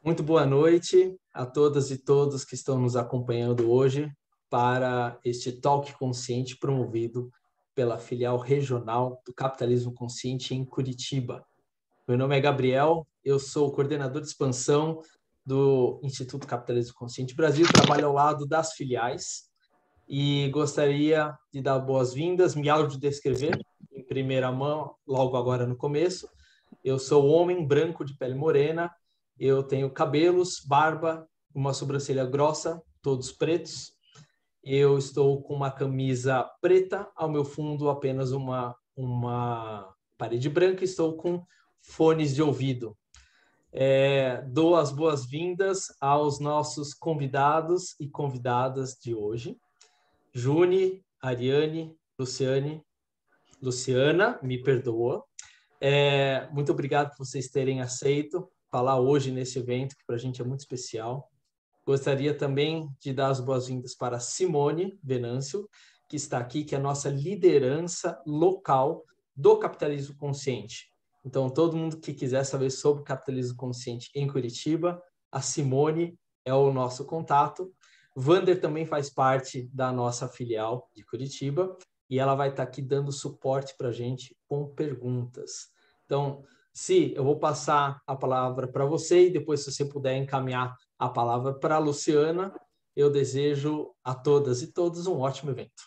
Muito boa noite a todas e todos que estão nos acompanhando hoje para este Talk Consciente promovido pela filial regional do Capitalismo Consciente em Curitiba. Meu nome é Gabriel, eu sou o coordenador de expansão do Instituto Capitalismo Consciente Brasil, trabalho ao lado das filiais e gostaria de dar boas-vindas, me autodescrever em primeira mão, logo agora no começo. Eu sou homem branco de pele morena, eu tenho cabelos, barba, uma sobrancelha grossa, todos pretos. Eu estou com uma camisa preta, ao meu fundo apenas uma parede branca, estou com fones de ouvido. Dou as boas-vindas aos nossos convidados e convidadas de hoje. Juni, Ariane, Luciana, me perdoa. Muito obrigado por vocês terem aceito falar hoje nesse evento, que para a gente é muito especial. Gostaria também de dar as boas-vindas para Simone Venâncio, que está aqui, que é a nossa liderança local do capitalismo consciente. Então, todo mundo que quiser saber sobre capitalismo consciente em Curitiba, a Simone é o nosso contato. Vander também faz parte da nossa filial de Curitiba e ela vai estar aqui dando suporte para a gente com perguntas. Então, eu vou passar a palavra para você e depois, se você puder encaminhar a palavra para a Luciana, eu desejo a todas e todos um ótimo evento.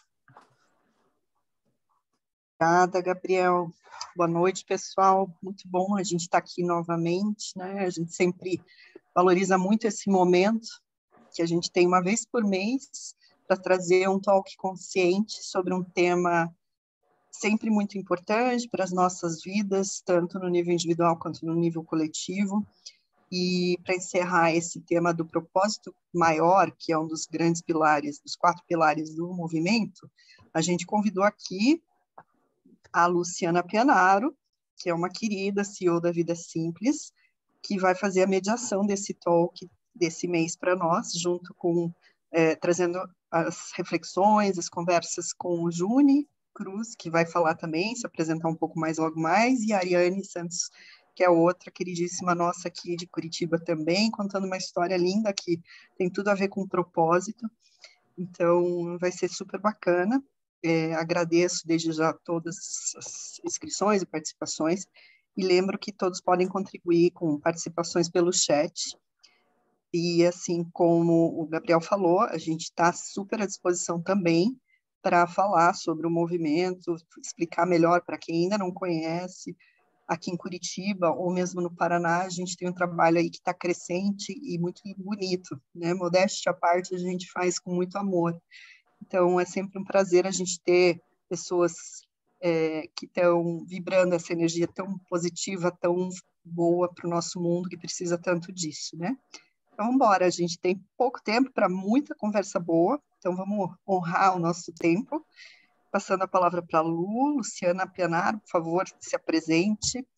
Obrigada, Gabriel. Boa noite, pessoal. Muito bom a gente estar aqui novamente, né? A gente sempre valoriza muito esse momento que a gente tem uma vez por mês para trazer um talk consciente sobre um tema sempre muito importante para as nossas vidas, tanto no nível individual quanto no nível coletivo. E para encerrar esse tema do propósito maior, que é um dos grandes pilares, dos 4 pilares do movimento, a gente convidou aqui a Luciana Pianaro, que é uma querida CEO da Vida Simples, que vai fazer a mediação desse talk desse mês para nós, junto com, trazendo as reflexões, as conversas com o Juni Cruz, que vai falar também, se apresentar um pouco mais logo mais, e a Ariane Santos, que é outra queridíssima nossa aqui de Curitiba também, contando uma história linda que tem tudo a ver com propósito. Então, vai ser super bacana. Agradeço desde já todas as inscrições e participações, e lembro que todos podem contribuir com participações pelo chat. E assim como o Gabriel falou, a gente está super à disposição também para falar sobre o movimento, explicar melhor para quem ainda não conhece. Aqui em Curitiba, ou mesmo no Paraná, a gente tem um trabalho aí que está crescente e muito bonito, né? Modéstia à parte, a gente faz com muito amor. Então, é sempre um prazer a gente ter pessoas que estão vibrando essa energia tão positiva, tão boa para o nosso mundo, que precisa tanto disso, né? Então, embora a gente tem pouco tempo para muita conversa boa, então vamos honrar o nosso tempo. Passando a palavra para a Luciana Pianaro, por favor, se apresente.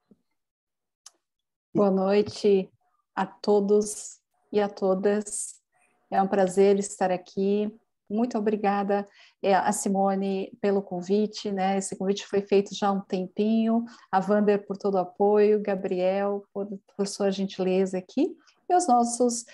Boa noite a todos e a todas. É um prazer estar aqui. Muito obrigada a Simone pelo convite, né? Esse convite foi feito já há um tempinho, a Vander por todo o apoio, Gabriel por sua gentileza aqui, e os nossos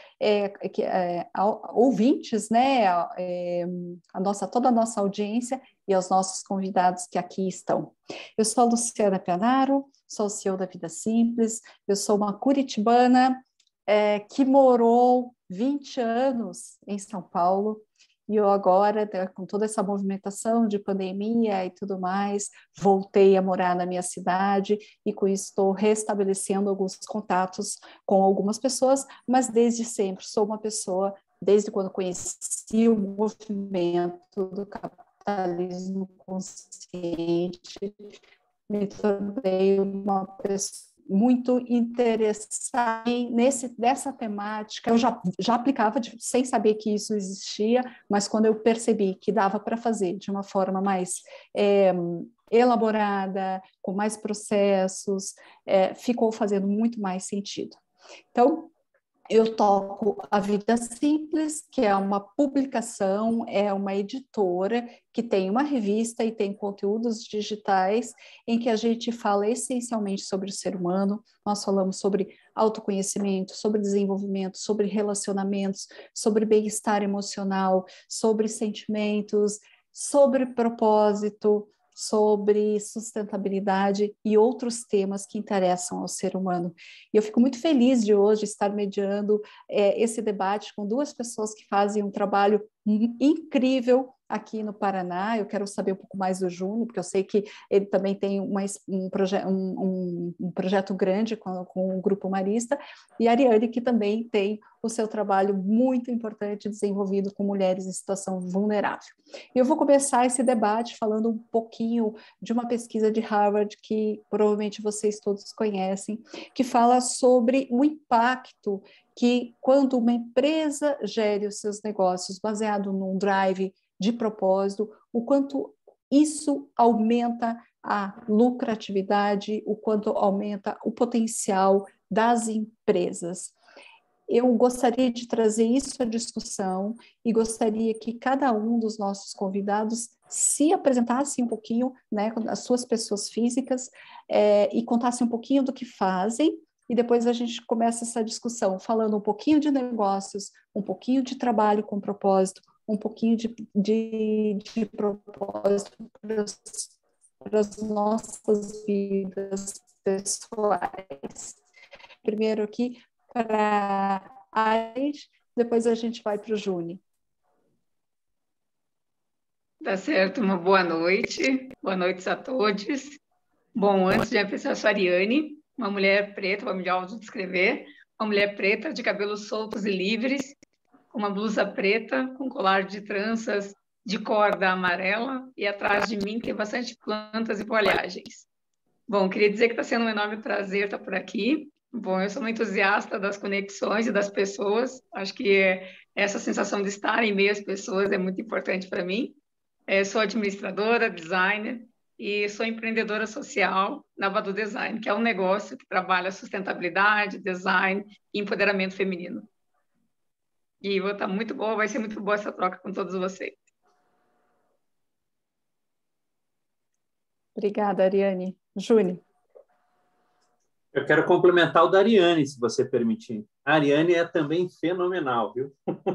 ouvintes, né? Toda a nossa audiência e aos nossos convidados que aqui estão. Eu sou a Luciana Pianaro, sou CEO da Vida Simples, eu sou uma curitibana que morou 20 anos em São Paulo, e eu agora, com toda essa movimentação de pandemia e tudo mais, voltei a morar na minha cidade e com isso estou restabelecendo alguns contatos com algumas pessoas, mas desde sempre sou uma pessoa, desde quando conheci o movimento do capitalismo consciente, me tornei uma pessoa muito interessada nessa temática. Eu já aplicava sem saber que isso existia, mas quando eu percebi que dava para fazer de uma forma mais elaborada, com mais processos, ficou fazendo muito mais sentido. Então, Eu toco a Vida Simples, que é uma publicação, é uma editora que tem uma revista e tem conteúdos digitais em que a gente fala essencialmente sobre o ser humano. Nós falamos sobre autoconhecimento, sobre desenvolvimento, sobre relacionamentos, sobre bem-estar emocional, sobre sentimentos, sobre propósito, sobre sustentabilidade e outros temas que interessam ao ser humano. E eu fico muito feliz de hoje estar mediando esse debate com duas pessoas que fazem um trabalho incrível aqui no Paraná. Eu quero saber um pouco mais do Júnior, porque eu sei que ele também tem um projeto grande com o Grupo Marista, e a Ariane, que também tem o seu trabalho muito importante desenvolvido com mulheres em situação vulnerável. Eu vou começar esse debate falando um pouquinho de uma pesquisa de Harvard que provavelmente vocês todos conhecem, que fala sobre o impacto que quando uma empresa gere os seus negócios baseado num drive de propósito, o quanto isso aumenta a lucratividade, o quanto aumenta o potencial das empresas. Eu gostaria de trazer isso à discussão e gostaria que cada um dos nossos convidados se apresentasse um pouquinho, né, as suas pessoas físicas, e contasse um pouquinho do que fazem, e depois a gente começa essa discussão falando um pouquinho de negócios, um pouquinho de trabalho com propósito, um pouquinho de propósito para as nossas vidas pessoais. Primeiro aqui para a Aires, depois a gente vai para o Júnior. Tá certo, uma boa noite a todos. Bom, antes de começar, eu sou a Ariane, uma mulher preta, vou me autodescrever, uma mulher preta de cabelos soltos e livres, com uma blusa preta, com colar de tranças de corda amarela, e atrás de mim tem bastante plantas e folhagens. Bom, queria dizer que está sendo um enorme prazer estar por aqui. Bom, eu sou uma entusiasta das conexões e das pessoas. Acho que essa sensação de estar em meio às pessoas é muito importante para mim. Sou administradora, designer e sou empreendedora social na Badu Design, que é um negócio que trabalha sustentabilidade, design e empoderamento feminino. E vai ser muito boa essa troca com todos vocês. Obrigada, Ariane. Júnior. Eu quero complementar o da Ariane, se você permitir. A Ariane é também fenomenal, viu?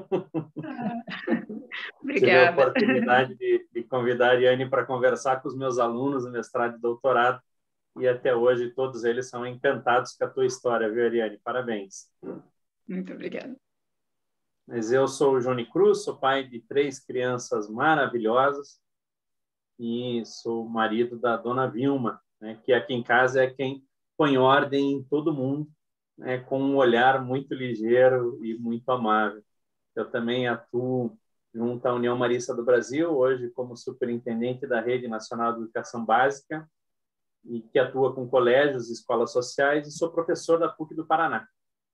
Obrigada. Tive a oportunidade de convidar a Ariane para conversar com os meus alunos no mestrado e doutorado, e até hoje todos eles são encantados com a tua história, viu, Ariane? Parabéns. Muito obrigada. Mas eu sou o Júnior Cruz, sou pai de 3 crianças maravilhosas e sou marido da dona Vilma, né, que aqui em casa é quem põe ordem em todo mundo, né, com um olhar muito ligeiro e muito amável. Eu também atuo junto à União Marista do Brasil, hoje como superintendente da Rede Nacional de Educação Básica, e que atua com colégios e escolas sociais, e sou professor da PUC do Paraná.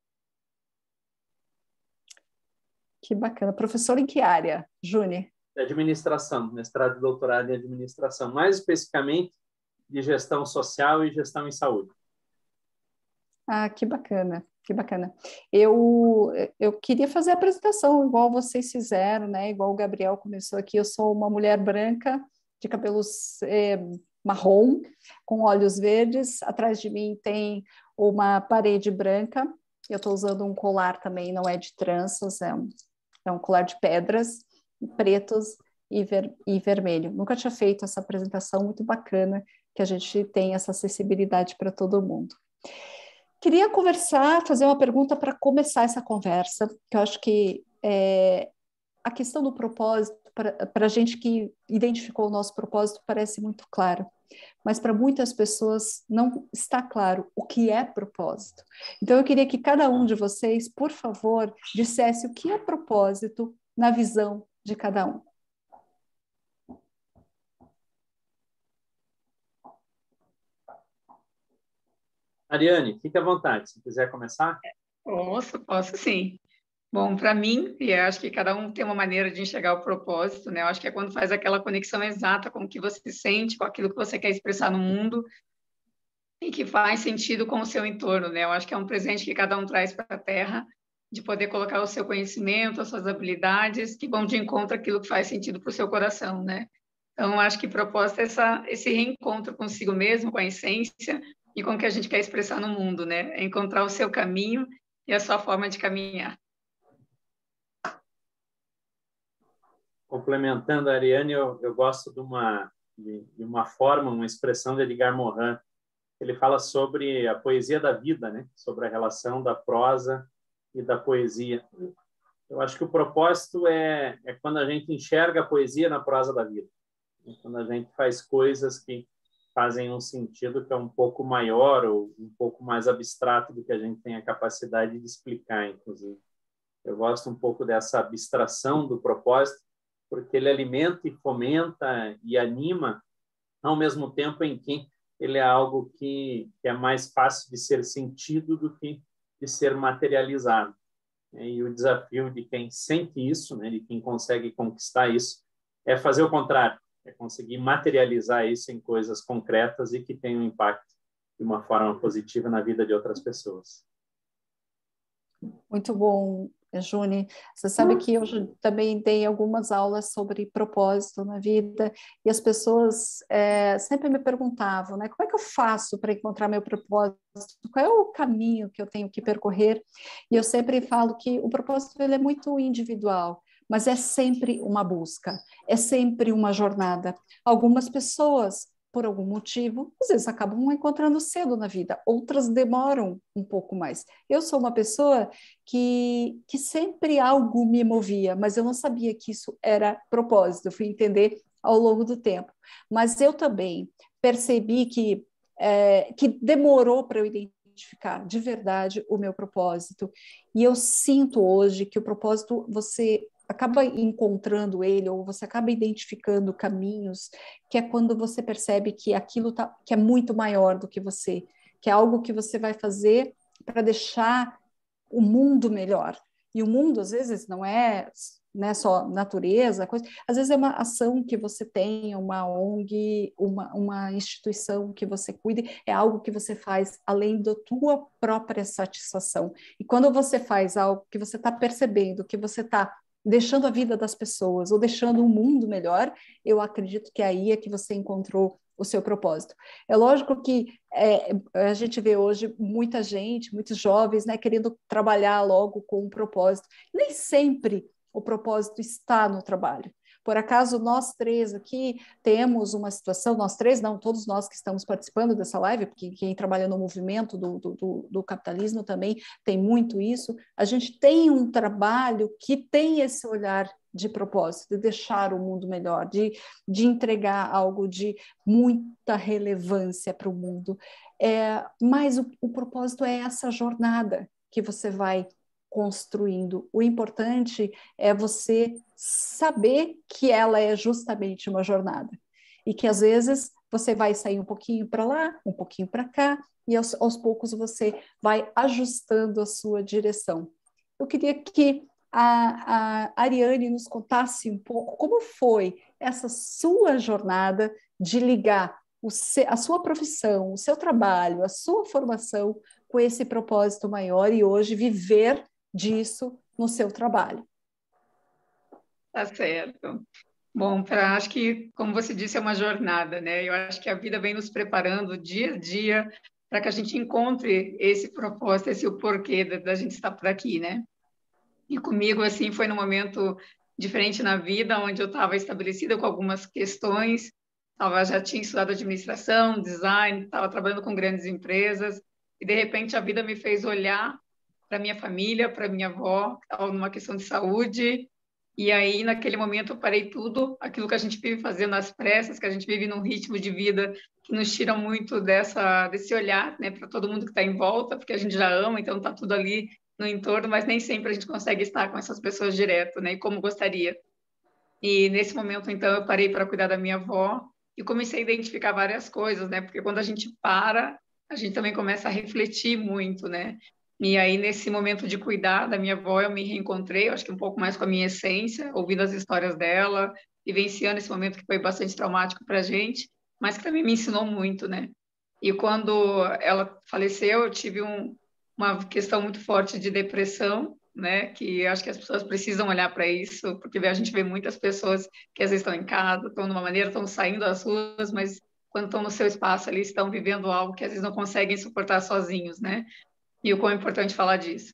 Que bacana. Professor em que área, Júnior? Administração, mestrado e doutorado em administração, mais especificamente de gestão social e gestão em saúde. Ah, que bacana, que bacana. Eu queria fazer a apresentação igual vocês fizeram, né? Igual o Gabriel começou aqui. Eu sou uma mulher branca, de cabelos marrom, com olhos verdes. Atrás de mim tem uma parede branca. Eu estou usando um colar também, não é de tranças, é um colar de pedras, pretos e vermelho. Nunca tinha feito essa apresentação, muito bacana, que a gente tem essa acessibilidade para todo mundo. Queria fazer uma pergunta para começar essa conversa, que eu acho que a questão do propósito, para a gente que identificou o nosso propósito, parece muito claro, mas para muitas pessoas não está claro o que é propósito. Então, eu queria que cada um de vocês, por favor, dissesse o que é propósito na visão de cada um. Ariane, fique à vontade, se quiser começar. Posso sim. Bom, para mim, e eu acho que cada um tem uma maneira de enxergar o propósito, né? Eu acho que é quando faz aquela conexão exata com o que você sente, com aquilo que você quer expressar no mundo e que faz sentido com o seu entorno, né? Eu acho que é um presente que cada um traz para a Terra de poder colocar o seu conhecimento, as suas habilidades, que vão de encontro àquilo que faz sentido para o seu coração, né? Então, acho que propósito é esse reencontro consigo mesmo, com a essência e com o que a gente quer expressar no mundo, né? É encontrar o seu caminho e a sua forma de caminhar. Complementando a Ariane, eu gosto de uma forma, uma expressão de Edgar Morin. Ele fala sobre a poesia da vida, né? Sobre a relação da prosa e da poesia. Eu acho que o propósito é quando a gente enxerga a poesia na prosa da vida. Quando a gente faz coisas que fazem um sentido que é um pouco maior ou um pouco mais abstrato do que a gente tem a capacidade de explicar, inclusive. Eu gosto um pouco dessa abstração do propósito, porque ele alimenta e fomenta e anima, ao mesmo tempo em que ele é algo que é mais fácil de ser sentido do que de ser materializado. E o desafio de quem sente isso, né, de quem consegue conquistar isso, é fazer o contrário, é conseguir materializar isso em coisas concretas e que tenham impacto de uma forma positiva na vida de outras pessoas. Muito bom, Juni. Você sabe que eu também dei algumas aulas sobre propósito na vida e as pessoas sempre me perguntavam, né, como é que eu faço para encontrar meu propósito? Qual é o caminho que eu tenho que percorrer? E eu sempre falo que o propósito ele é muito individual, mas é sempre uma busca, é sempre uma jornada. Algumas pessoas, por algum motivo, às vezes acabam encontrando cedo na vida, outras demoram um pouco mais. Eu sou uma pessoa que sempre algo me movia, mas eu não sabia que isso era propósito, eu fui entender ao longo do tempo. Mas eu também percebi que demorou para eu identificar de verdade o meu propósito, e eu sinto hoje que o propósito, você acaba encontrando ele, ou você acaba identificando caminhos, que é quando você percebe que aquilo que é muito maior do que você, que é algo que você vai fazer para deixar o mundo melhor. E o mundo, às vezes, não é só natureza, coisa. Às vezes é uma ação que você tem, uma ONG, uma instituição que você cuide, é algo que você faz além da tua própria satisfação. E quando você faz algo que você está percebendo, que você está deixando a vida das pessoas ou deixando o mundo melhor, eu acredito que aí é que você encontrou o seu propósito. É lógico que a gente vê hoje muita gente, muitos jovens, né, querendo trabalhar logo com um propósito. Nem sempre o propósito está no trabalho. Por acaso, nós três aqui temos uma situação, nós três não, todos nós que estamos participando dessa live, porque quem trabalha no movimento do capitalismo também tem muito isso, a gente tem um trabalho que tem esse olhar de propósito, de deixar o mundo melhor, de entregar algo de muita relevância para o mundo. Mas o propósito é essa jornada que você vai construindo. O importante é você saber que ela é justamente uma jornada e que às vezes você vai sair um pouquinho para lá, um pouquinho para cá e aos poucos você vai ajustando a sua direção. Eu queria que a Ariane nos contasse um pouco como foi essa sua jornada de ligar a sua profissão, o seu trabalho, a sua formação com esse propósito maior e hoje viver disso no seu trabalho. Tá certo. Bom, acho que, como você disse, é uma jornada, né? Eu acho que a vida vem nos preparando dia a dia para que a gente encontre esse propósito, esse o porquê da gente estar por aqui, né? E comigo, assim, foi num momento diferente na vida, onde eu estava estabelecida com algumas questões, já tinha estudado administração, design, estava trabalhando com grandes empresas, e de repente a vida me fez olhar para minha família, para minha avó, que estava numa questão de saúde, e aí naquele momento eu parei tudo, aquilo que a gente vive fazendo às pressas, que a gente vive num ritmo de vida que nos tira muito desse olhar, né, para todo mundo que está em volta, porque a gente já ama, então está tudo ali no entorno, mas nem sempre a gente consegue estar com essas pessoas direto, né, e como gostaria. E nesse momento, então, eu parei para cuidar da minha avó e comecei a identificar várias coisas, né, porque quando a gente para, a gente também começa a refletir muito, né. E aí, nesse momento de cuidar da minha avó, eu me reencontrei, eu acho que um pouco mais com a minha essência, ouvindo as histórias dela, vivenciando esse momento que foi bastante traumático para a gente, mas que também me ensinou muito, né. E quando ela faleceu, eu tive uma questão muito forte de depressão, né? Que acho que as pessoas precisam olhar para isso, porque a gente vê muitas pessoas que às vezes estão em casa, estão de uma maneira, estão saindo às ruas, mas quando estão no seu espaço ali, estão vivendo algo que às vezes não conseguem suportar sozinhos, né? E o quão é importante falar disso.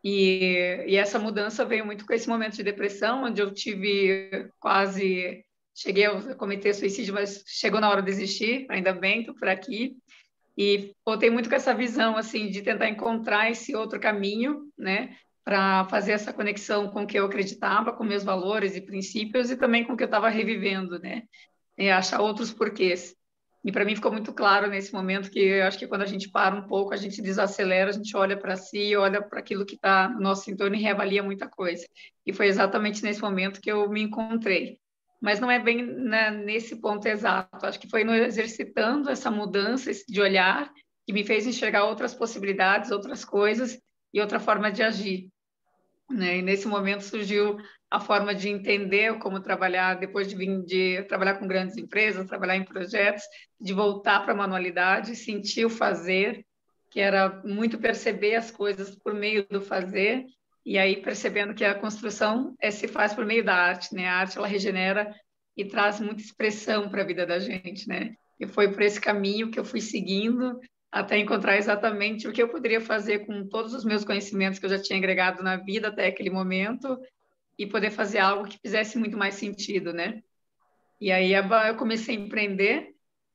E essa mudança veio muito com esse momento de depressão, onde eu tive quase... Cheguei a cometer suicídio, mas chegou na hora de desistir, ainda bem, estou por aqui. E voltei muito com essa visão, assim, de tentar encontrar esse outro caminho, né? Para fazer essa conexão com o que eu acreditava, com meus valores e princípios, e também com o que eu estava revivendo, né? E achar outros porquês. E para mim ficou muito claro nesse momento que eu acho que quando a gente para um pouco, a gente desacelera, a gente olha para si, olha para aquilo que está no nosso entorno e reavalia muita coisa. E foi exatamente nesse momento que eu me encontrei. Mas não é bem, né, nesse ponto exato. Acho que foi no exercitando essa mudança de olhar que me fez enxergar outras possibilidades, outras coisas e outra forma de agir, né? E nesse momento surgiu a forma de entender como trabalhar, depois de vir de trabalhar com grandes empresas, trabalhar em projetos, de voltar para a manualidade, sentir o fazer, que era muito perceber as coisas por meio do fazer, e aí percebendo que a construção se faz por meio da arte, né? A arte, ela regenera e traz muita expressão para a vida da gente, né? E foi por esse caminho que eu fui seguindo até encontrar exatamente o que eu poderia fazer com todos os meus conhecimentos que eu já tinha agregado na vida até aquele momento e poder fazer algo que fizesse muito mais sentido, né? E aí eu comecei a empreender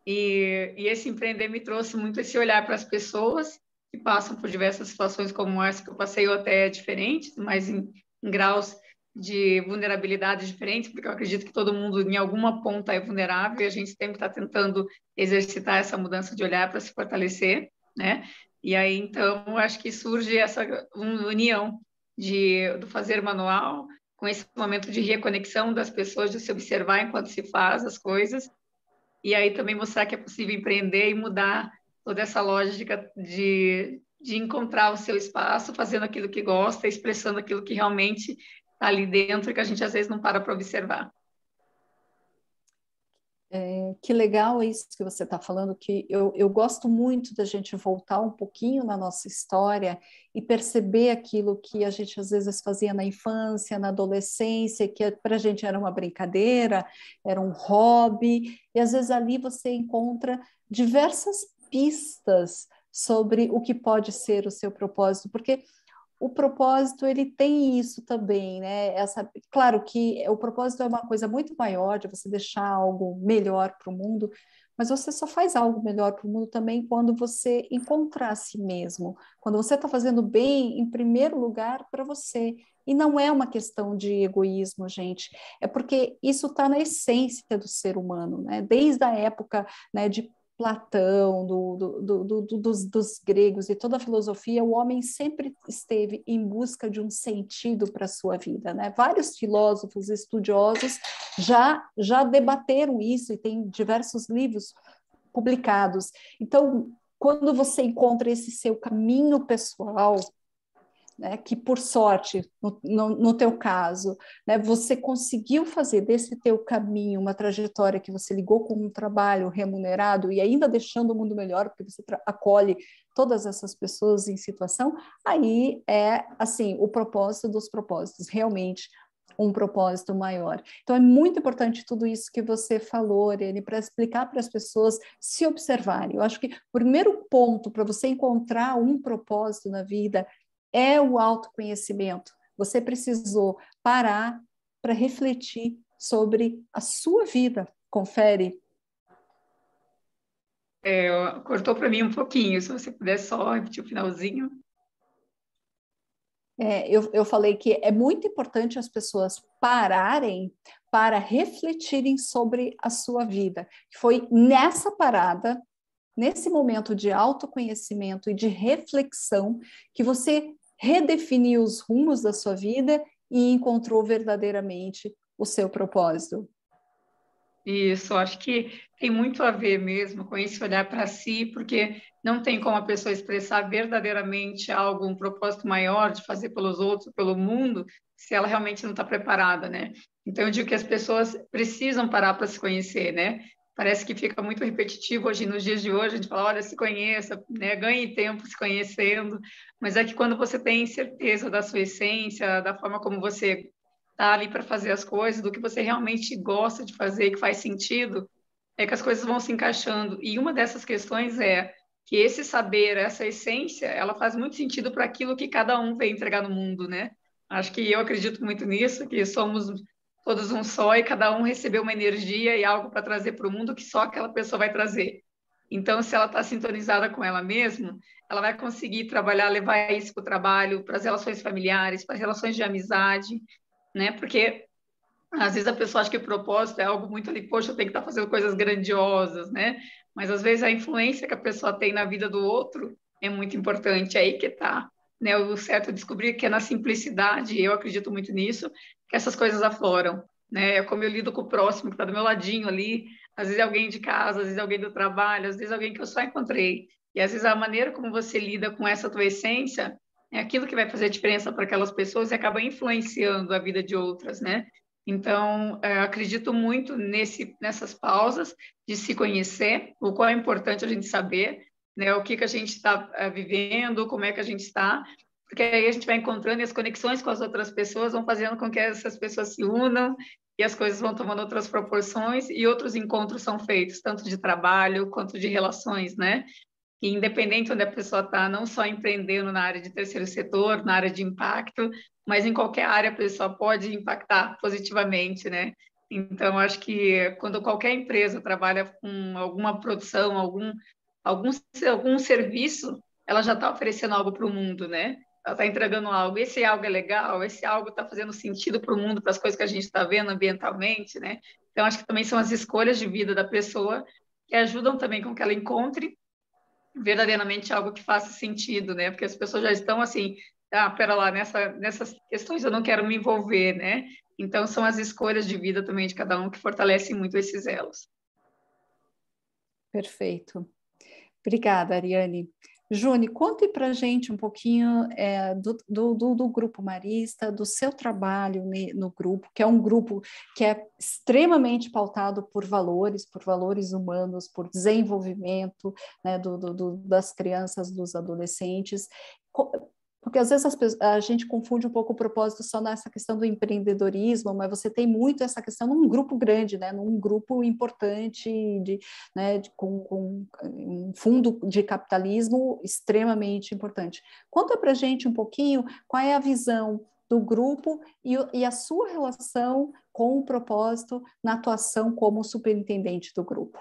e esse empreender me trouxe muito esse olhar para as pessoas que passam por diversas situações como essa que eu passei, ou até diferentes, mas em graus de vulnerabilidade diferentes, porque eu acredito que todo mundo em alguma ponta é vulnerável e a gente sempre está tentando exercitar essa mudança de olhar para se fortalecer, né? E aí, então, eu acho que surge essa união do fazer manual com esse momento de reconexão das pessoas, de se observar enquanto se faz as coisas, e aí também mostrar que é possível empreender e mudar toda essa lógica de encontrar o seu espaço, fazendo aquilo que gosta, expressando aquilo que realmente está ali dentro e que a gente às vezes não para observar. Que legal isso que você está falando, que eu gosto muito da gente voltar um pouquinho na nossa história e perceber aquilo que a gente às vezes fazia na infância, na adolescência, que para a gente era uma brincadeira, era um hobby, e às vezes ali você encontra diversas pistas sobre o que pode ser o seu propósito, porque o propósito, ele tem isso também, né? Claro que o propósito é uma coisa muito maior, de você deixar algo melhor para o mundo, mas você só faz algo melhor para o mundo também quando você encontrar a si mesmo, quando você está fazendo bem, em primeiro lugar, para você. E não é uma questão de egoísmo, gente, é porque isso está na essência do ser humano, né? Desde a época, né, de Platão, dos gregos e toda a filosofia, o homem sempre esteve em busca de um sentido para a sua vida, né? Vários filósofos estudiosos já debateram isso e tem diversos livros publicados. Então, quando você encontra esse seu caminho pessoal, né, que por sorte, no teu caso, né, você conseguiu fazer desse teu caminho uma trajetória que você ligou com um trabalho remunerado e ainda deixando o mundo melhor, porque você acolhe todas essas pessoas em situação, aí é, assim, o propósito dos propósitos, realmente um propósito maior. Então, é muito importante tudo isso que você falou, Ariane, para explicar para as pessoas se observarem. Eu acho que o primeiro ponto para você encontrar um propósito na vida é o autoconhecimento. Você precisou parar para refletir sobre a sua vida. Confere. Cortou para mim um pouquinho, se você puder só repetir o finalzinho. Eu falei que é muito importante as pessoas pararem para refletirem sobre a sua vida. Foi nessa parada, nesse momento de autoconhecimento e de reflexão, que você redefiniu os rumos da sua vida e encontrou verdadeiramente o seu propósito. Isso, acho que tem muito a ver mesmo com esse olhar para si, porque não tem como a pessoa expressar verdadeiramente algo, um propósito maior de fazer pelos outros, pelo mundo, se ela realmente não está preparada, né? Então, eu digo que as pessoas precisam parar para se conhecer, né? parece que fica muito repetitivo hoje, nos dias de hoje, a gente fala, olha, se conheça, né? Ganhe tempo se conhecendo, mas é que quando você tem certeza da sua essência, da forma como você está ali para fazer as coisas, do que você realmente gosta de fazer, que faz sentido, é que as coisas vão se encaixando. E uma dessas questões é que esse saber, essa essência, ela faz muito sentido para aquilo que cada um vem entregar no mundo, né? Acho que eu acredito muito nisso, que somos todos um só e cada um recebeu uma energia e algo para trazer para o mundo que só aquela pessoa vai trazer. Então, se ela está sintonizada com ela mesma, ela vai conseguir trabalhar, levar isso para o trabalho, para as relações familiares, para as relações de amizade, né? Porque às vezes a pessoa acha que o propósito é algo muito ali, poxa, eu tenho que estar fazendo coisas grandiosas, né? Mas às vezes a influência que a pessoa tem na vida do outro é muito importante. É aí que está, né? O certo é descobrir que é na simplicidade, eu acredito muito nisso, que essas coisas afloram, né? É como eu lido com o próximo que está do meu ladinho ali, às vezes é alguém de casa, às vezes é alguém do trabalho, às vezes é alguém que eu só encontrei. E às vezes a maneira como você lida com essa tua essência é aquilo que vai fazer a diferença para aquelas pessoas e acaba influenciando a vida de outras, né? Então, acredito muito nessas pausas de se conhecer, o qual é importante a gente saber, né, o que a gente está vivendo, como é que a gente está, porque aí a gente vai encontrando e as conexões com as outras pessoas vão fazendo com que essas pessoas se unam e as coisas vão tomando outras proporções e outros encontros são feitos, tanto de trabalho quanto de relações, né? E independente onde a pessoa está, não só empreendendo na área de terceiro setor, na área de impacto, mas em qualquer área a pessoa pode impactar positivamente, né? Então, acho que quando qualquer empresa trabalha com alguma produção, algum serviço, ela já está oferecendo algo para o mundo, né? Ela está entregando algo. Esse algo é legal, esse algo está fazendo sentido para o mundo, para as coisas que a gente está vendo ambientalmente, né? Então, acho que também são as escolhas de vida da pessoa que ajudam também com que ela encontre verdadeiramente algo que faça sentido, né? Porque as pessoas já estão assim, pera lá, nessas questões eu não quero me envolver, né? Então, são as escolhas de vida também de cada um que fortalecem muito esses elos. Perfeito. Obrigada, Ariane. Juni, conte para a gente um pouquinho do Grupo Marista, do seu trabalho no grupo, que é um grupo que é extremamente pautado por valores humanos, por desenvolvimento, né, das crianças, dos adolescentes. Porque às vezes a gente confunde um pouco o propósito só nessa questão do empreendedorismo, mas você tem muito essa questão num grupo grande, né, num grupo importante, com um fundo de capitalismo extremamente importante. Conta para a gente um pouquinho qual é a visão do grupo e a sua relação com o propósito na atuação como superintendente do grupo.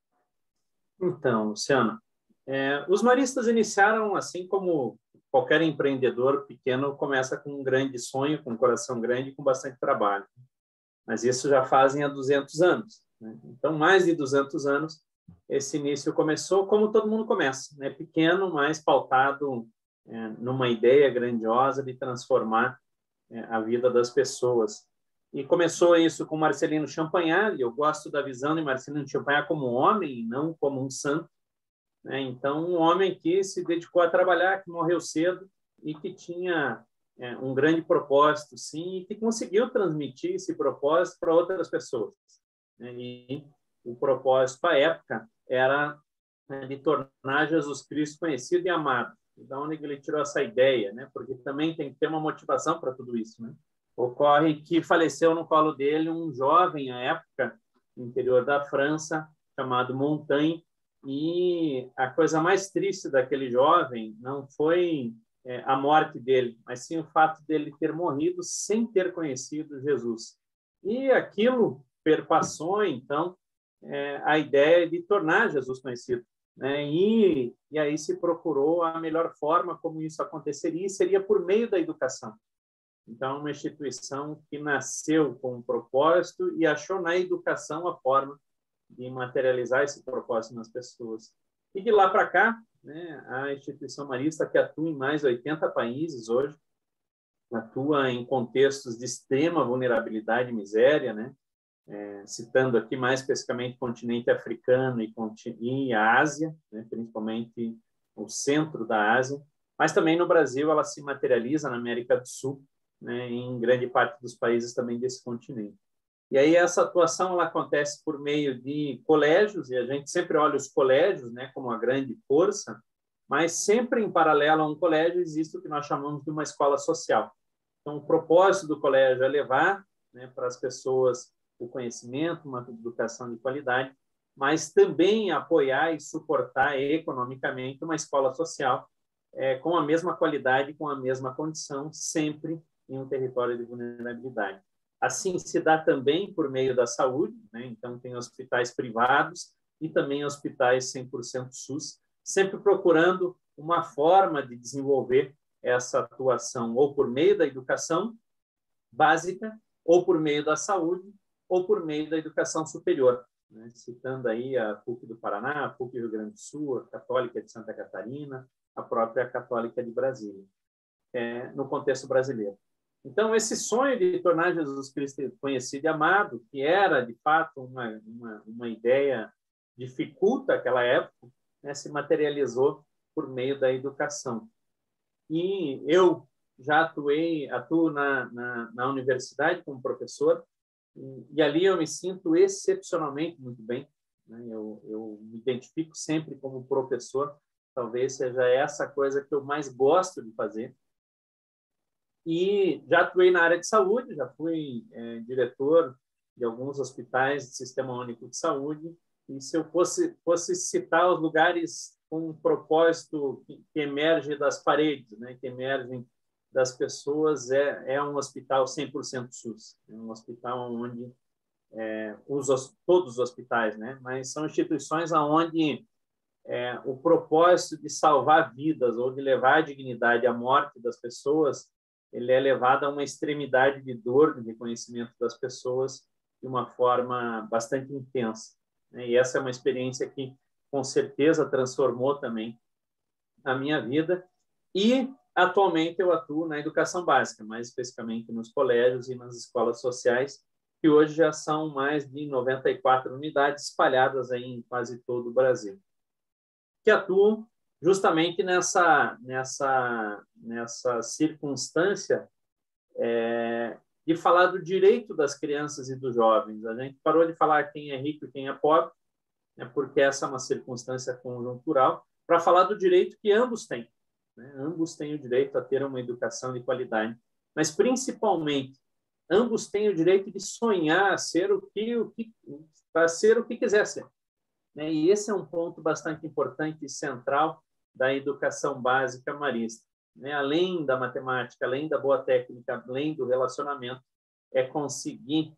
Então, Luciana, os maristas iniciaram assim como qualquer empreendedor pequeno começa com um grande sonho, com um coração grande e com bastante trabalho. Mas isso já fazem há 200 anos. Né? Então, mais de 200 anos, esse início começou como todo mundo começa, né? Pequeno, mas pautado numa ideia grandiosa de transformar a vida das pessoas. E começou isso com Marcelino Champagnat. Eu gosto da visão de Marcelino Champagnat como homem, não como um santo. Então, um homem que se dedicou a trabalhar, que morreu cedo e que tinha um grande propósito, sim, e que conseguiu transmitir esse propósito para outras pessoas. E o propósito, à época, era de tornar Jesus Cristo conhecido e amado. Da onde ele tirou essa ideia, né? Porque também tem que ter uma motivação para tudo isso, né? Ocorre que faleceu no colo dele um jovem, à época, no interior da França, chamado Montaigne, e a coisa mais triste daquele jovem não foi a morte dele, mas sim o fato dele ter morrido sem ter conhecido Jesus. E aquilo perpassou, então, a ideia de tornar Jesus conhecido. Né? E aí se procurou a melhor forma como isso aconteceria, e seria por meio da educação. Então, uma instituição que nasceu com um propósito e achou na educação a forma de materializar esse propósito nas pessoas. E de lá para cá, né, a instituição marista, que atua em mais de 80 países hoje, atua em contextos de extrema vulnerabilidade e miséria, né? Citando aqui mais especificamente o continente africano e a Ásia, né, principalmente o centro da Ásia, mas também no Brasil ela se materializa na América do Sul, né, em grande parte dos países também desse continente. E aí essa atuação ela acontece por meio de colégios, e a gente sempre olha os colégios, né, como a grande força, mas sempre em paralelo a um colégio existe o que nós chamamos de uma escola social. Então, o propósito do colégio é levar, né, para as pessoas o conhecimento, uma educação de qualidade, mas também apoiar e suportar economicamente uma escola social com a mesma qualidade, com a mesma condição, sempre em um território de vulnerabilidade. Assim se dá também por meio da saúde, né? Então tem hospitais privados e também hospitais 100% SUS, sempre procurando uma forma de desenvolver essa atuação ou por meio da educação básica, ou por meio da saúde, ou por meio da educação superior, né? Citando aí a PUC do Paraná, a PUC do Rio Grande do Sul, a Católica de Santa Catarina, a própria Católica de Brasília, no contexto brasileiro. Então, esse sonho de tornar Jesus Cristo conhecido e amado, que era, de fato, uma ideia dificulta aquela época, né, se materializou por meio da educação. E eu já atuo na universidade como professor, e ali eu me sinto excepcionalmente muito bem, né? Eu me identifico sempre como professor, talvez seja essa coisa que eu mais gosto de fazer. E já atuei na área de saúde, já fui diretor de alguns hospitais do Sistema Único de Saúde, e se eu fosse citar os lugares com um propósito que emerge das paredes, né, que emergem das pessoas, é um hospital 100% SUS, é um hospital onde todos os hospitais, né, mas são instituições onde o propósito de salvar vidas ou de levar a dignidade à morte das pessoas, ele é levado a uma extremidade de dor, de reconhecimento das pessoas de uma forma bastante intensa, né? E essa é uma experiência que, com certeza, transformou também a minha vida. E, atualmente, eu atuo na educação básica, mais especificamente nos colégios e nas escolas sociais, que hoje já são mais de 94 unidades espalhadas aí em quase todo o Brasil, que atuam justamente nessa circunstância de falar do direito das crianças e dos jovens. A gente parou de falar quem é rico e quem é pobre, né, porque essa é uma circunstância conjuntural, para falar do direito que ambos têm, né? Ambos têm o direito a ter uma educação de qualidade, mas, principalmente, ambos têm o direito de sonhar para ser o que quiser ser, né? E esse é um ponto bastante importante e central da educação básica marista, né? Além da matemática, além da boa técnica, além do relacionamento, é conseguir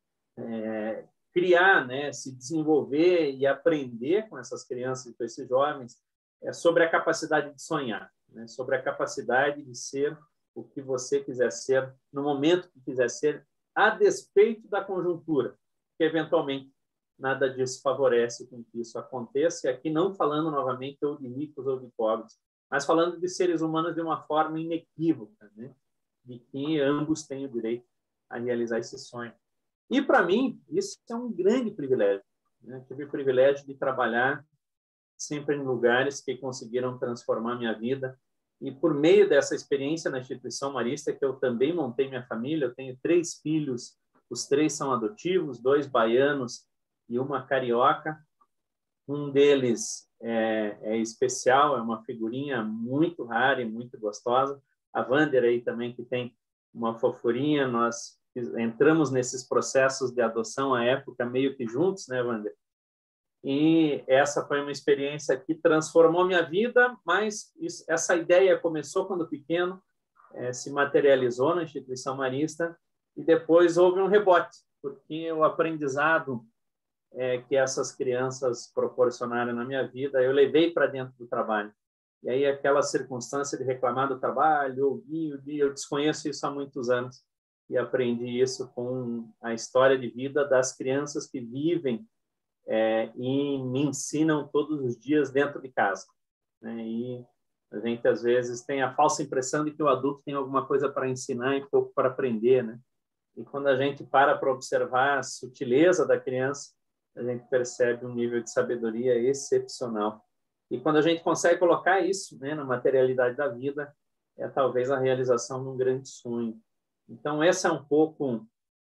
criar, né, se desenvolver e aprender com essas crianças e com esses jovens sobre a capacidade de sonhar, né? Sobre a capacidade de ser o que você quiser ser, no momento que quiser ser, a despeito da conjuntura, que eventualmente nada disso favorece com que isso aconteça, e aqui não falando novamente ou de ricos ou de pobres, mas falando de seres humanos de uma forma inequívoca, né? De que ambos têm o direito a realizar esse sonho. E, para mim, isso é um grande privilégio, né? Tive o privilégio de trabalhar sempre em lugares que conseguiram transformar minha vida, e por meio dessa experiência na instituição marista, que eu também montei minha família, eu tenho 3 filhos, os 3 são adotivos, 2 baianos e uma carioca. Um deles é especial, é uma figurinha muito rara e muito gostosa. A Wander aí também, que tem uma fofurinha. Nós entramos nesses processos de adoção à época meio que juntos, né, Wander? E essa foi uma experiência que transformou minha vida, mas essa ideia começou quando pequeno, se materializou na instituição marista, e depois houve um rebote, porque o aprendizado que essas crianças proporcionaram na minha vida, eu levei para dentro do trabalho. E aí aquela circunstância de reclamar do trabalho, eu desconheço isso há muitos anos, e aprendi isso com a história de vida das crianças que vivem e me ensinam todos os dias dentro de casa, né? E a gente, às vezes, tem a falsa impressão de que o adulto tem alguma coisa para ensinar e pouco para aprender, né? E quando a gente para observar a sutileza da criança, a gente percebe um nível de sabedoria excepcional. E quando a gente consegue colocar isso, né, na materialidade da vida, talvez a realização de um grande sonho. Então, essa é um pouco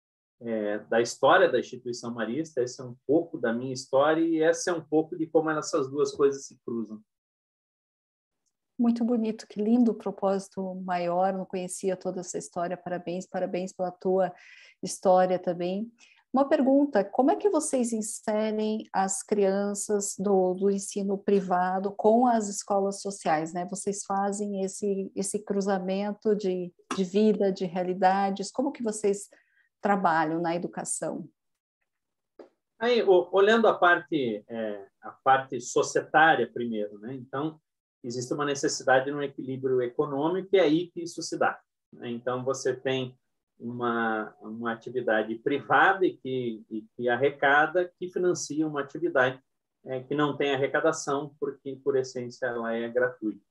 da história da instituição marista, esse é um pouco da minha história e essa é um pouco de como essas duas coisas se cruzam. Muito bonito, que lindo propósito maior, não conhecia toda essa história, parabéns pela tua história também. Uma pergunta, como é que vocês inserem as crianças do ensino privado com as escolas sociais, né? Vocês fazem esse cruzamento de vida, de realidades, como que vocês trabalham na educação? Aí, olhando a parte societária primeiro, né? Então, existe uma necessidade de um equilíbrio econômico e é aí que isso se dá, né? Então, você tem uma atividade privada e que arrecada, que financia uma atividade que não tem arrecadação, porque, por essência, ela é gratuita.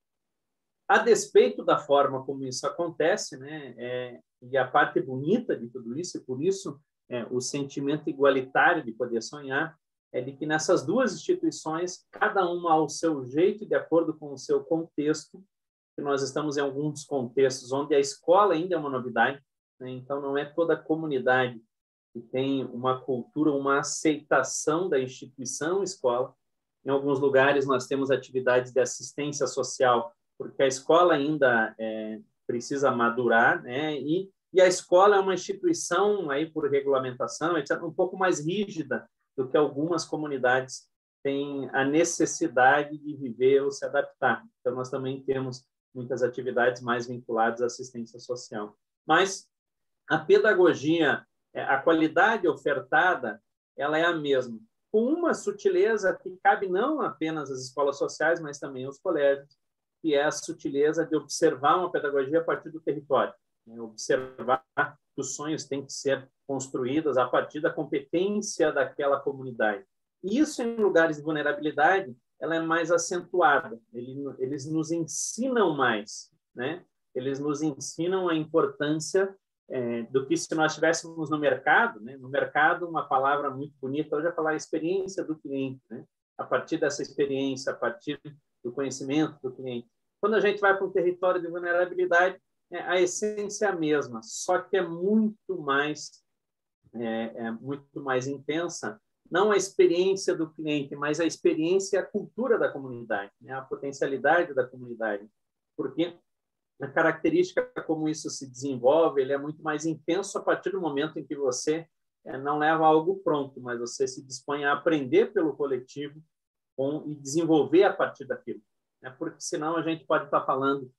A despeito da forma como isso acontece, né, e a parte bonita de tudo isso, e por isso o sentimento igualitário de poder sonhar, é de que nessas duas instituições, cada uma ao seu jeito, de acordo com o seu contexto, que nós estamos em alguns contextos onde a escola ainda é uma novidade, né? Então não é toda a comunidade que tem uma cultura, uma aceitação da instituição escola. Em alguns lugares nós temos atividades de assistência social, porque a escola ainda precisa madurar, né? E a escola é uma instituição, aí por regulamentação, etc., um pouco mais rígida do que algumas comunidades têm a necessidade de viver ou se adaptar. Então, nós também temos muitas atividades mais vinculadas à assistência social. Mas a pedagogia, a qualidade ofertada, ela é a mesma, com uma sutileza que cabe não apenas às escolas sociais, mas também aos colégios, que é a sutileza de observar uma pedagogia a partir do território, né? Observar que os sonhos têm que ser construídos a partir da competência daquela comunidade. E isso, em lugares de vulnerabilidade, ela é mais acentuada. Eles nos ensinam mais, né? Eles nos ensinam a importância do que se nós estivéssemos no mercado, né? No mercado, uma palavra muito bonita hoje é falar a experiência do cliente, né? A partir dessa experiência, a partir do conhecimento do cliente. Quando a gente vai para um território de vulnerabilidade, a essência é a mesma, só que é muito mais intensa, não a experiência do cliente, mas a experiência e a cultura da comunidade, né? A potencialidade da comunidade, porque a característica como isso se desenvolve, ele é muito mais intenso a partir do momento em que você não leva algo pronto, mas você se dispõe a aprender pelo coletivo e desenvolver a partir daquilo, né? Porque senão a gente pode estar falando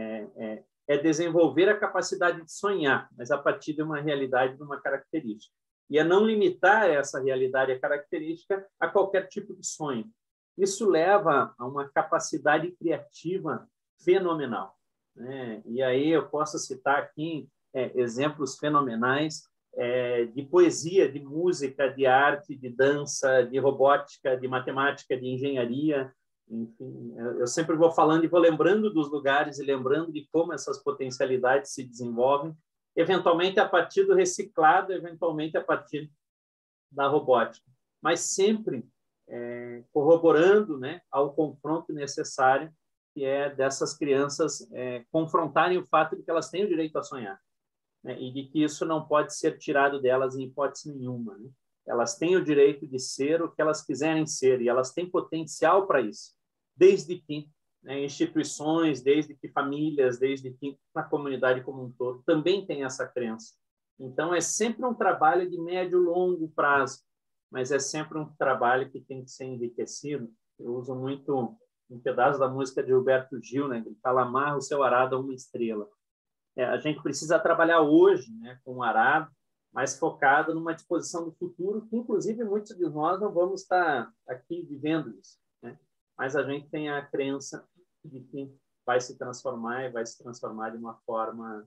desenvolver a capacidade de sonhar, mas a partir de uma realidade, de uma característica. E é não limitar essa realidade e característica a qualquer tipo de sonho. Isso leva a uma capacidade criativa fenomenal, né? E aí eu posso citar aqui exemplos fenomenais de poesia, de música, de arte, de dança, de robótica, de matemática, de engenharia. Enfim, eu sempre vou falando e vou lembrando dos lugares e lembrando de como essas potencialidades se desenvolvem, eventualmente a partir do reciclado, eventualmente a partir da robótica, mas sempre corroborando, né, ao confronto necessário, que é dessas crianças confrontarem o fato de que elas têm o direito a sonhar, né, e de que isso não pode ser tirado delas em hipótese nenhuma, né? Elas têm o direito de ser o que elas quiserem ser, e elas têm potencial para isso, desde que instituições, desde que famílias, desde que a comunidade como um todo também tem essa crença. Então, é sempre um trabalho de médio e longo prazo, mas é sempre um trabalho que tem que ser enriquecido. Eu uso muito um pedaço da música de Gilberto Gil, né? Ele fala: amarra o seu arado a uma estrela. A gente precisa trabalhar hoje, né, com o arado, mais focado numa disposição do futuro, que, inclusive, muitos de nós não vamos estar aqui vivendo isso, né? Mas a gente tem a crença de que vai se transformar e vai se transformar de uma forma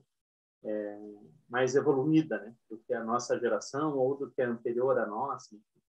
mais evoluída, né, do que a nossa geração ou do que a anterior à nossa.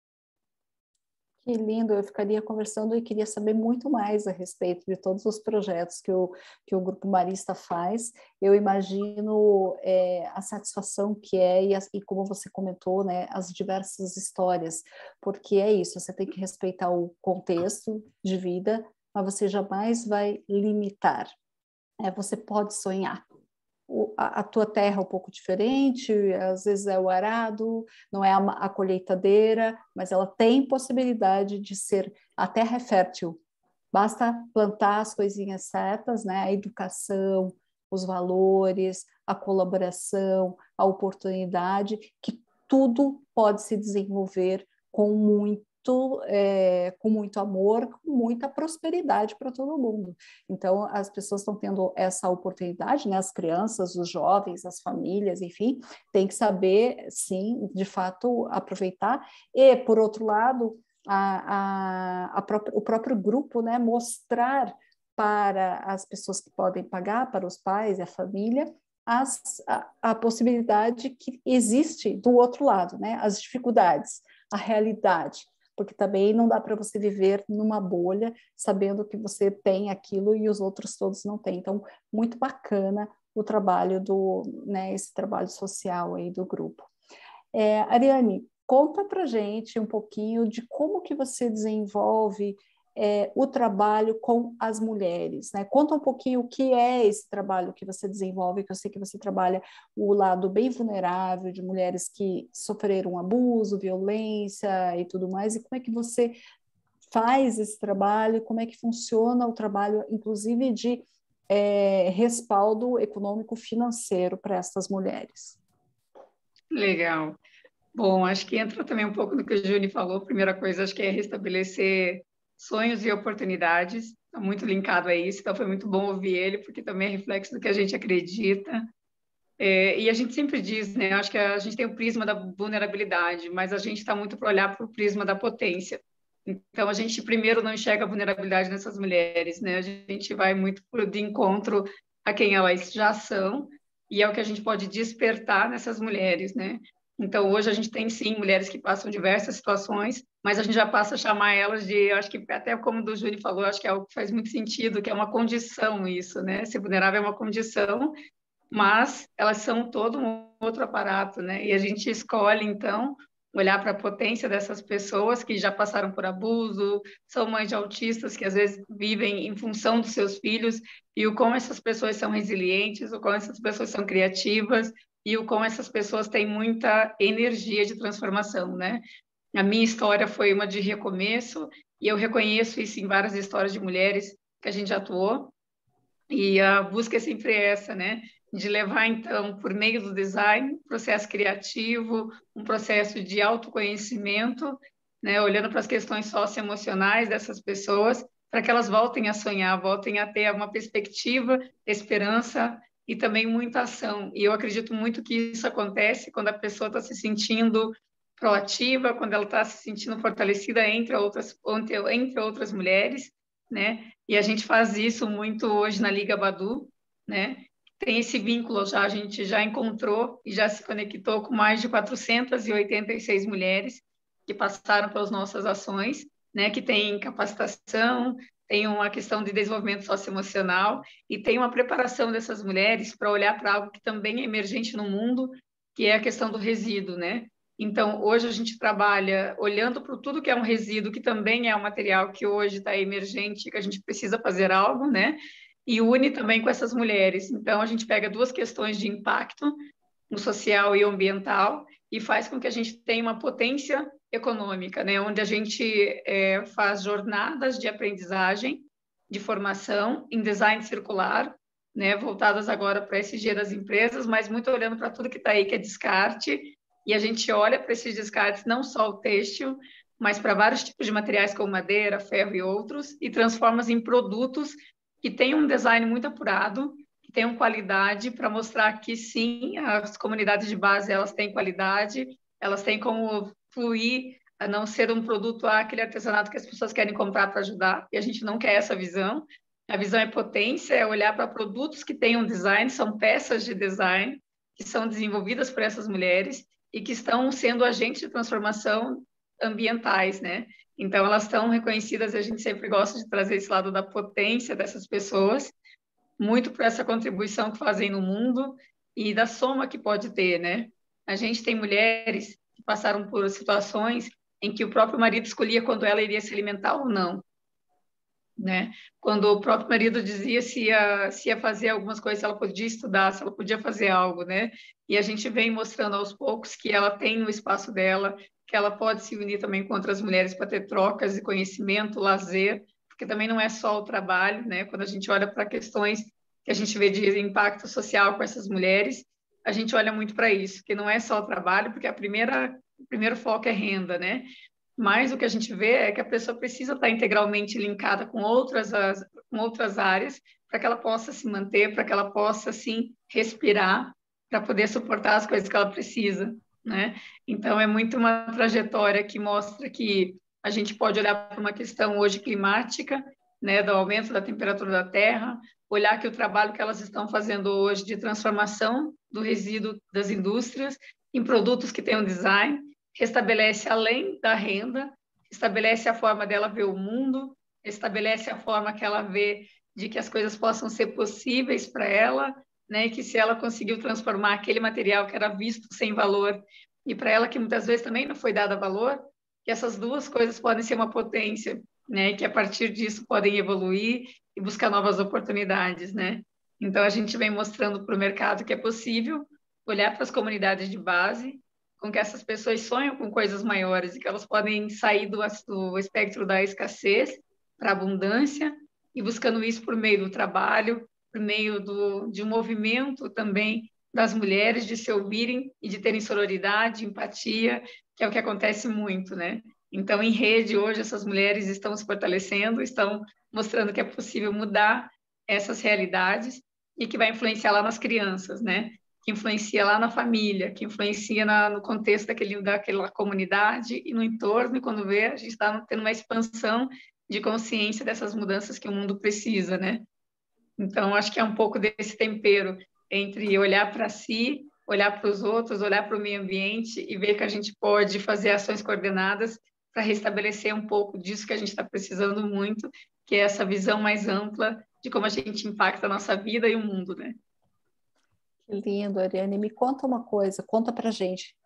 Que lindo, eu ficaria conversando e queria saber muito mais a respeito de todos os projetos que o Grupo Marista faz. Eu imagino a satisfação que e como você comentou, né, as diversas histórias, porque é isso, você tem que respeitar o contexto de vida, mas você jamais vai limitar. Você pode sonhar. a tua terra é um pouco diferente, às vezes é o arado, não é a colheitadeira, mas ela tem possibilidade de ser, a terra é fértil, basta plantar as coisinhas certas, né? A educação, os valores, a colaboração, a oportunidade, que tudo pode se desenvolver com muito amor, com muita prosperidade para todo mundo. Então, as pessoas estão tendo essa oportunidade, né? As crianças, os jovens, as famílias, enfim, tem que saber, sim, de fato, aproveitar. E, por outro lado, o próprio grupo, né? Mostrar para as pessoas que podem pagar, para os pais e a família, a possibilidade que existe do outro lado, né? As dificuldades, a realidade, porque também não dá para você viver numa bolha sabendo que você tem aquilo e os outros todos não têm. Então, muito bacana o trabalho né, esse trabalho social aí do grupo. Ariane, conta para gente um pouquinho de como que você desenvolve o trabalho com as mulheres, né? Conta um pouquinho o que é esse trabalho que você desenvolve, que eu sei que você trabalha o lado bem vulnerável de mulheres que sofreram abuso, violência e tudo mais, e como é que você faz esse trabalho, como é que funciona o trabalho, inclusive de respaldo econômico financeiro para essas mulheres. Legal. Bom, acho que entra também um pouco no que o Juni falou. Primeira coisa, acho que é restabelecer sonhos e oportunidades. Está muito linkado a isso, então foi muito bom ouvir ele, porque também é reflexo do que a gente acredita. E a gente sempre diz, né? Acho que a gente tem o prisma da vulnerabilidade, mas a gente está muito para olhar para o prisma da potência. Então, a gente primeiro não enxerga a vulnerabilidade nessas mulheres, né? A gente vai muito de encontro a quem elas já são, e é o que a gente pode despertar nessas mulheres, né? Então, hoje a gente tem, sim, mulheres que passam diversas situações, mas a gente já passa a chamar elas de, eu acho que até como o do Júlio falou, acho que é algo que faz muito sentido, que é uma condição isso, né? Ser vulnerável é uma condição, mas elas são todo um outro aparato, né? E a gente escolhe, então, olhar para a potência dessas pessoas que já passaram por abuso, são mães de autistas que às vezes vivem em função dos seus filhos, e o como essas pessoas são resilientes, o como essas pessoas são criativas, e o como essas pessoas têm muita energia de transformação, né? A minha história foi uma de recomeço, e eu reconheço isso em várias histórias de mulheres que a gente atuou, e a busca é sempre essa, né? De levar, então, por meio do design, processo criativo, um processo de autoconhecimento, né? Olhando para as questões socioemocionais dessas pessoas, para que elas voltem a sonhar, voltem a ter uma perspectiva, esperança e também muita ação. E eu acredito muito que isso acontece quando a pessoa está se sentindo proativa, quando ela está se sentindo fortalecida entre outras mulheres, né? E a gente faz isso muito hoje na Liga Badu, né? Tem esse vínculo já, a gente já encontrou e já se conectou com mais de 486 mulheres que passaram pelas nossas ações, né? Que tem capacitação, tem uma questão de desenvolvimento socioemocional e tem uma preparação dessas mulheres para olhar para algo que também é emergente no mundo, que é a questão do resíduo, né? Então, hoje a gente trabalha olhando para tudo que é um resíduo, que também é um material que hoje está emergente, que a gente precisa fazer algo, né? E une também com essas mulheres. Então, a gente pega duas questões de impacto, no social e ambiental, e faz com que a gente tenha uma potência econômica, né? Onde a gente faz jornadas de aprendizagem, de formação em design circular, né? Voltadas agora para esse dia das empresas, mas muito olhando para tudo que está aí, que é descarte, e a gente olha para esses descartes, não só o têxtil, mas para vários tipos de materiais como madeira, ferro e outros, e transforma em produtos que têm um design muito apurado, que tenham qualidade, para mostrar que sim, as comunidades de base elas têm qualidade, elas têm como fluir, a não ser um produto aquele artesanato que as pessoas querem comprar para ajudar, e a gente não quer essa visão. A visão é potência, é olhar para produtos que tenham design, são peças de design, que são desenvolvidas por essas mulheres, e que estão sendo agentes de transformação ambientais, né? Então, elas estão reconhecidas, e a gente sempre gosta de trazer esse lado da potência dessas pessoas, muito por essa contribuição que fazem no mundo e da soma que pode ter, né? A gente tem mulheres que passaram por situações em que o próprio marido escolhia quando ela iria se alimentar ou não. né? Quando o próprio marido dizia se ia fazer algumas coisas, se ela podia estudar, se ela podia fazer algo, né? E a gente vem mostrando aos poucos que ela tem o espaço dela, que ela pode se unir também com outras mulheres para ter trocas de conhecimento, lazer, porque também não é só o trabalho, né? Quando a gente olha para questões que a gente vê de impacto social com essas mulheres, a gente olha muito para isso, que não é só o trabalho, porque o primeiro foco é renda, né? Mas o que a gente vê é que a pessoa precisa estar integralmente linkada com outras áreas para que ela possa se manter, para que ela possa, assim, respirar, para poder suportar as coisas que ela precisa, né? Então, é muito uma trajetória que mostra que a gente pode olhar para uma questão hoje climática, né, do aumento da temperatura da Terra, olhar que o trabalho que elas estão fazendo hoje de transformação do resíduo das indústrias em produtos que tenham design, restabelece além da renda, estabelece a forma dela ver o mundo, estabelece a forma que ela vê de que as coisas possam ser possíveis para ela, né? E que se ela conseguiu transformar aquele material que era visto sem valor e para ela que muitas vezes também não foi dada valor, que essas duas coisas podem ser uma potência, né? E que a partir disso podem evoluir e buscar novas oportunidades, né? Então a gente vem mostrando para o mercado que é possível olhar para as comunidades de base, com que essas pessoas sonham com coisas maiores e que elas podem sair do espectro da escassez para a abundância e buscando isso por meio do trabalho, por meio de um movimento também das mulheres de se ouvirem e de terem sororidade, empatia, que é o que acontece muito, né? Então, em rede, hoje, essas mulheres estão se fortalecendo, estão mostrando que é possível mudar essas realidades e que vai influenciar lá nas crianças, né? Que influencia lá na família, que influencia no contexto daquela comunidade e no entorno, e quando vê, a gente está tendo uma expansão de consciência dessas mudanças que o mundo precisa, né? Então, acho que é um pouco desse tempero entre olhar para si, olhar para os outros, olhar para o meio ambiente e ver que a gente pode fazer ações coordenadas para restabelecer um pouco disso que a gente está precisando muito, que é essa visão mais ampla de como a gente impacta a nossa vida e o mundo, né? Que lindo, Ariane. Me conta uma coisa, conta pra gente.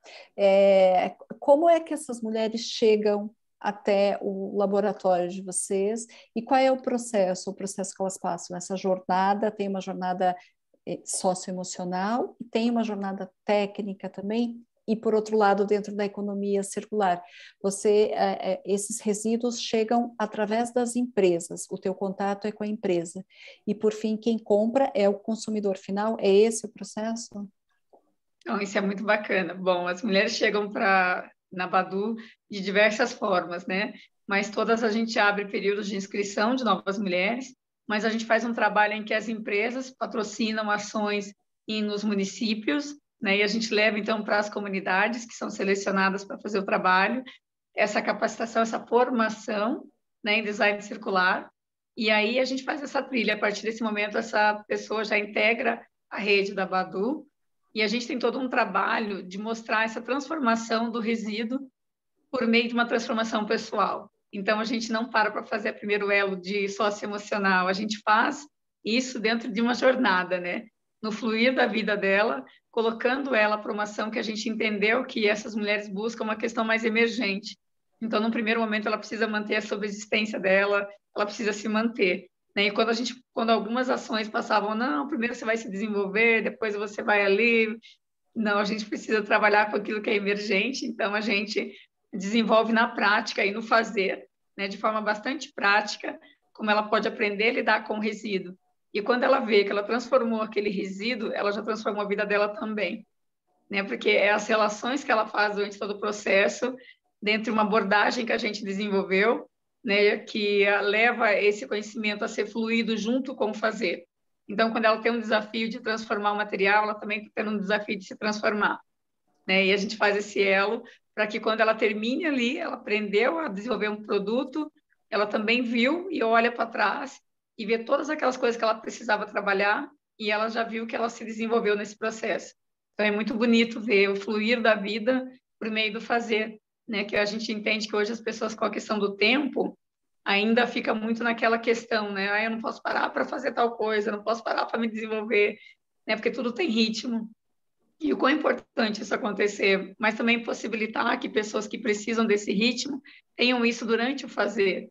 Como é que essas mulheres chegam até o laboratório de vocês e qual é o processo que elas passam? Essa jornada, tem uma jornada socioemocional e tem uma jornada técnica também, e por outro lado, dentro da economia circular. Esses resíduos chegam através das empresas, o teu contato é com a empresa. E por fim, quem compra é o consumidor final, é esse o processo? Então, isso é muito bacana. Bom, as mulheres chegam na Badu de diversas formas, né? Mas todas a gente abre períodos de inscrição de novas mulheres, mas a gente faz um trabalho em que as empresas patrocinam ações nos municípios, né? E a gente leva, então, para as comunidades que são selecionadas para fazer o trabalho, essa capacitação, essa formação, né, em design circular. E aí a gente faz essa trilha. A partir desse momento, essa pessoa já integra a rede da Badu, e a gente tem todo um trabalho de mostrar essa transformação do resíduo por meio de uma transformação pessoal. Então, a gente não para fazer o primeiro elo de socioemocional, a gente faz isso dentro de uma jornada, né? No fluir da vida dela, colocando ela para uma ação que a gente entendeu que essas mulheres buscam uma questão mais emergente. Então, no primeiro momento, ela precisa manter a sobrevivência dela, ela precisa se manter. Né? E quando algumas ações passavam, não, primeiro você vai se desenvolver, depois você vai ali. Não, a gente precisa trabalhar com aquilo que é emergente, então a gente desenvolve na prática e no fazer, né? De forma bastante prática, como ela pode aprender a lidar com o resíduo. E quando ela vê que ela transformou aquele resíduo, ela já transformou a vida dela também, né? Porque é as relações que ela faz durante todo o processo, dentro de uma abordagem que a gente desenvolveu, né? Que leva esse conhecimento a ser fluído junto com o fazer. Então, quando ela tem um desafio de transformar o material, ela também está tendo um desafio de se transformar, né? E a gente faz esse elo para que quando ela termine ali, ela aprendeu a desenvolver um produto, ela também viu e olha para trás e vê todas aquelas coisas que ela precisava trabalhar e ela já viu que ela se desenvolveu nesse processo. Então, é muito bonito ver o fluir da vida por meio do fazer, né? Que a gente entende que hoje as pessoas, com a questão do tempo, ainda fica muito naquela questão, né? Ah, eu não posso parar para fazer tal coisa, eu não posso parar para me desenvolver, né? Porque tudo tem ritmo. E o quão importante isso acontecer, mas também possibilitar que pessoas que precisam desse ritmo tenham isso durante o fazer,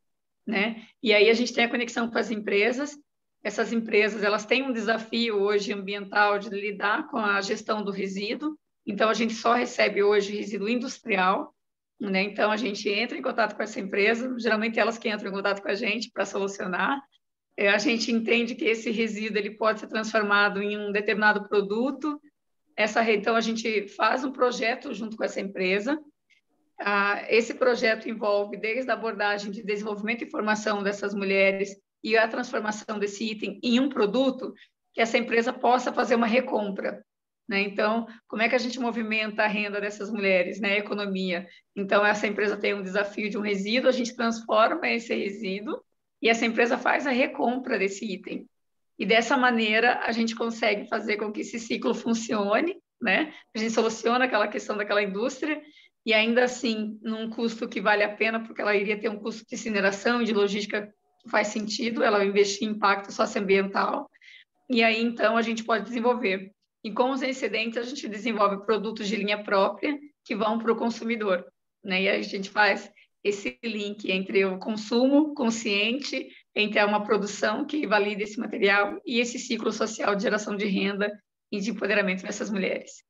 né? E aí a gente tem a conexão com as empresas. Essas empresas, elas têm um desafio hoje ambiental de lidar com a gestão do resíduo. Então, a gente só recebe hoje resíduo industrial, né? Então, a gente entra em contato com essa empresa, geralmente elas que entram em contato com a gente para solucionar. A gente entende que esse resíduo ele pode ser transformado em um determinado produto. Então, a gente faz um projeto junto com essa empresa. Esse projeto envolve desde a abordagem de desenvolvimento e formação dessas mulheres e a transformação desse item em um produto que essa empresa possa fazer uma recompra, né? Então, como é que a gente movimenta a renda dessas mulheres, né? A economia. Então, essa empresa tem um desafio de um resíduo, a gente transforma esse resíduo e essa empresa faz a recompra desse item. E dessa maneira, a gente consegue fazer com que esse ciclo funcione, né? A gente soluciona aquela questão daquela indústria e ainda assim, num custo que vale a pena, porque ela iria ter um custo de incineração e de logística que faz sentido, ela investir em impacto socioambiental, e aí, então, a gente pode desenvolver. E com os excedentes, a gente desenvolve produtos de linha própria que vão para o consumidor, né? E aí a gente faz esse link entre o consumo consciente, entre uma produção que valida esse material e esse ciclo social de geração de renda e de empoderamento dessas mulheres.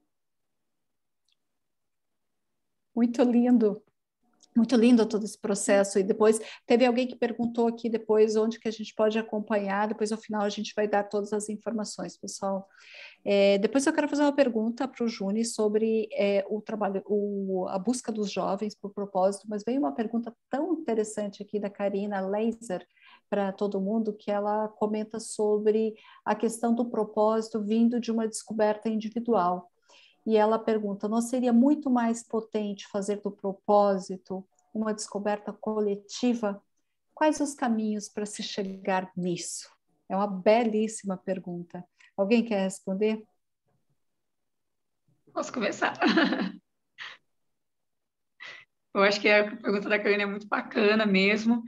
Muito lindo todo esse processo. E depois teve alguém que perguntou aqui depois onde que a gente pode acompanhar. Depois, ao final, a gente vai dar todas as informações, pessoal. Depois eu quero fazer uma pergunta para o Juni sobre o trabalho, a busca dos jovens por propósito, mas veio uma pergunta tão interessante aqui da Karina Laser para todo mundo, que ela comenta sobre a questão do propósito vindo de uma descoberta individual. E ela pergunta, não seria muito mais potente fazer do propósito uma descoberta coletiva? Quais os caminhos para se chegar nisso? É uma belíssima pergunta. Alguém quer responder? Posso começar? Eu acho que a pergunta da Karine é muito bacana mesmo,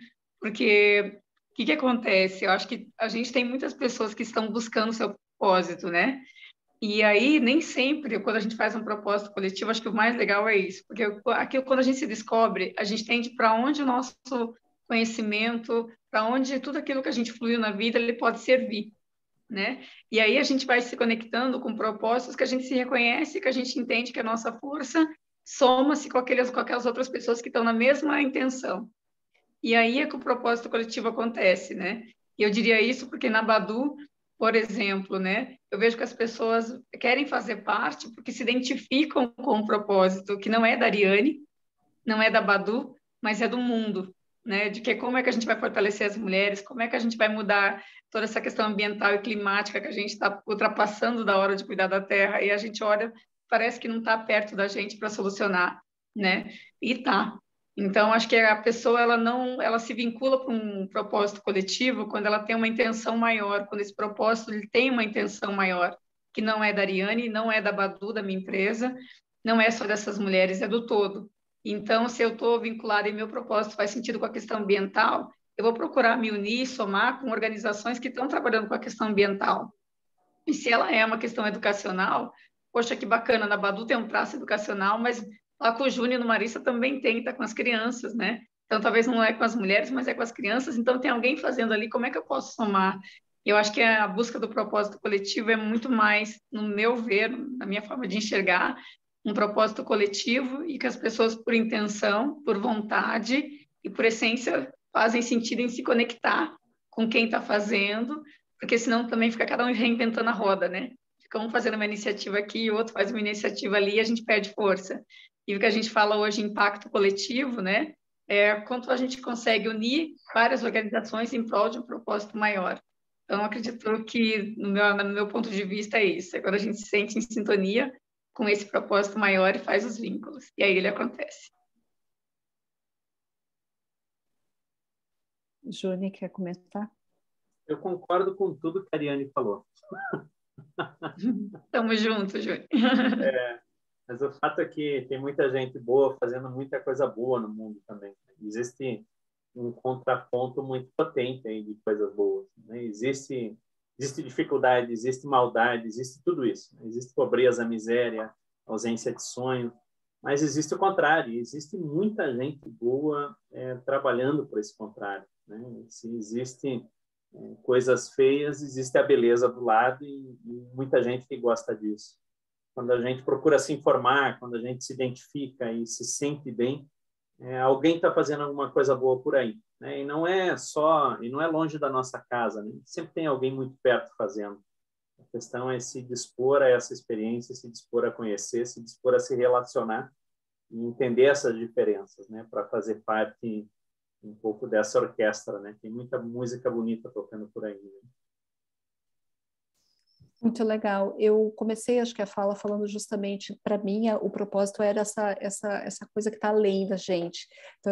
porque o que acontece? Eu acho que a gente tem muitas pessoas que estão buscando o seu propósito, né? E aí, nem sempre, quando a gente faz um propósito coletivo, acho que o mais legal é isso, porque aquilo, quando a gente se descobre, a gente entende para onde o nosso conhecimento, para onde tudo aquilo que a gente fluiu na vida, ele pode servir, né? E aí a gente vai se conectando com propósitos que a gente se reconhece, que a gente entende que a nossa força soma-se com aquelas outras pessoas que estão na mesma intenção. E aí é que o propósito coletivo acontece, né? E eu diria isso porque na Badu, por exemplo, né? Eu vejo que as pessoas querem fazer parte porque se identificam com um propósito que não é da Ariane, não é da Badu, mas é do mundo, né? De que como é que a gente vai fortalecer as mulheres, como é que a gente vai mudar toda essa questão ambiental e climática que a gente está ultrapassando da hora de cuidar da terra e a gente olha, parece que não está perto da gente para solucionar, né? E tá. Então, acho que a pessoa ela se vincula para um propósito coletivo quando ela tem uma intenção maior, quando esse propósito ele tem uma intenção maior, que não é da Ariane, não é da Badu, da minha empresa, não é só dessas mulheres, é do todo. Então, se eu estou vinculada e meu propósito faz sentido com a questão ambiental, eu vou procurar me unir, somar com organizações que estão trabalhando com a questão ambiental. E se ela é uma questão educacional, poxa, que bacana, na Badu tem um traço educacional, mas lá com o Júnior e no Marissa também tem, tá com as crianças, né? Então, talvez não é com as mulheres, mas é com as crianças. Então, tem alguém fazendo ali, como é que eu posso somar? Eu acho que a busca do propósito coletivo é muito mais, no meu ver, na minha forma de enxergar, um propósito coletivo e que as pessoas, por intenção, por vontade e por essência, fazem sentido em se conectar com quem está fazendo, porque senão também fica cada um reinventando a roda, né? Fica um fazendo uma iniciativa aqui, o outro faz uma iniciativa ali e a gente perde força. E o que a gente fala hoje, impacto coletivo, né? É quanto a gente consegue unir várias organizações em prol de um propósito maior. Então, acredito que, no meu ponto de vista, é isso. É quando a gente se sente em sintonia com esse propósito maior e faz os vínculos. E aí ele acontece. Júnior, quer comentar? Eu concordo com tudo que a Ariane falou. Tamo junto, Júnior. Mas o fato é que tem muita gente boa fazendo muita coisa boa no mundo também. Existe um contraponto muito potente aí de coisas boas, né? Existe dificuldade, existe maldade, existe tudo isso. Existe pobreza, miséria, ausência de sonho. Mas existe o contrário, existe muita gente boa trabalhando por esse contrário, né? Se existem coisas feias, existe a beleza do lado e muita gente que gosta disso. Quando a gente procura se informar, quando a gente se identifica e se sente bem, alguém está fazendo alguma coisa boa por aí, né? E não é longe da nossa casa, né? Sempre tem alguém muito perto fazendo. A questão é se dispor a essa experiência, se dispor a conhecer, se dispor a se relacionar e entender essas diferenças, né? Para fazer parte um pouco dessa orquestra, né? Tem muita música bonita tocando por aí, né? Muito legal. Eu comecei, acho que a fala falando justamente, para mim, o propósito era essa coisa que está além da gente. Então,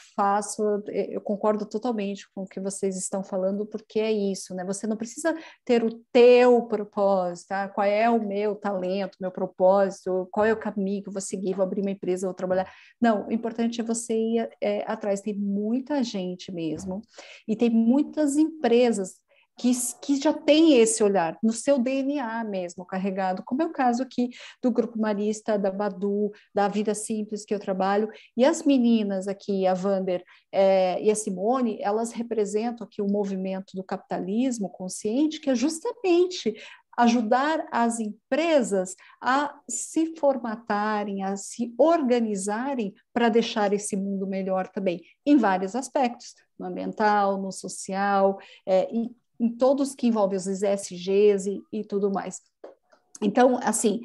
eu concordo totalmente com o que vocês estão falando, porque é isso, né? Você não precisa ter o teu propósito, tá? Qual é o meu talento, meu propósito, qual é o caminho que eu vou seguir, vou abrir uma empresa, vou trabalhar. Não, o importante é você ir atrás. Tem muita gente mesmo, e tem muitas empresas que já tem esse olhar, no seu DNA mesmo, carregado, como é o caso aqui do Grupo Marista, da Badu, da Vida Simples que eu trabalho, e as meninas aqui, a Vander e a Simone, elas representam aqui o movimento do capitalismo consciente, que é justamente ajudar as empresas a se formatarem, a se organizarem para deixar esse mundo melhor também, em vários aspectos, no ambiental, no social, em todos que envolvem os ESGs e tudo mais. Então, assim,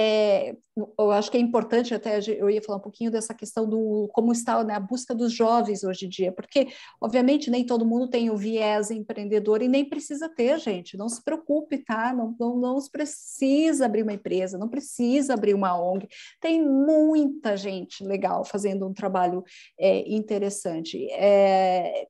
eu acho que é importante, até eu ia falar um pouquinho dessa questão do como está, né, a busca dos jovens hoje em dia, porque, obviamente, nem todo mundo tem o viés empreendedor e nem precisa ter, gente, não se preocupe, tá? Não precisa abrir uma empresa, não precisa abrir uma ONG, tem muita gente legal fazendo um trabalho interessante. É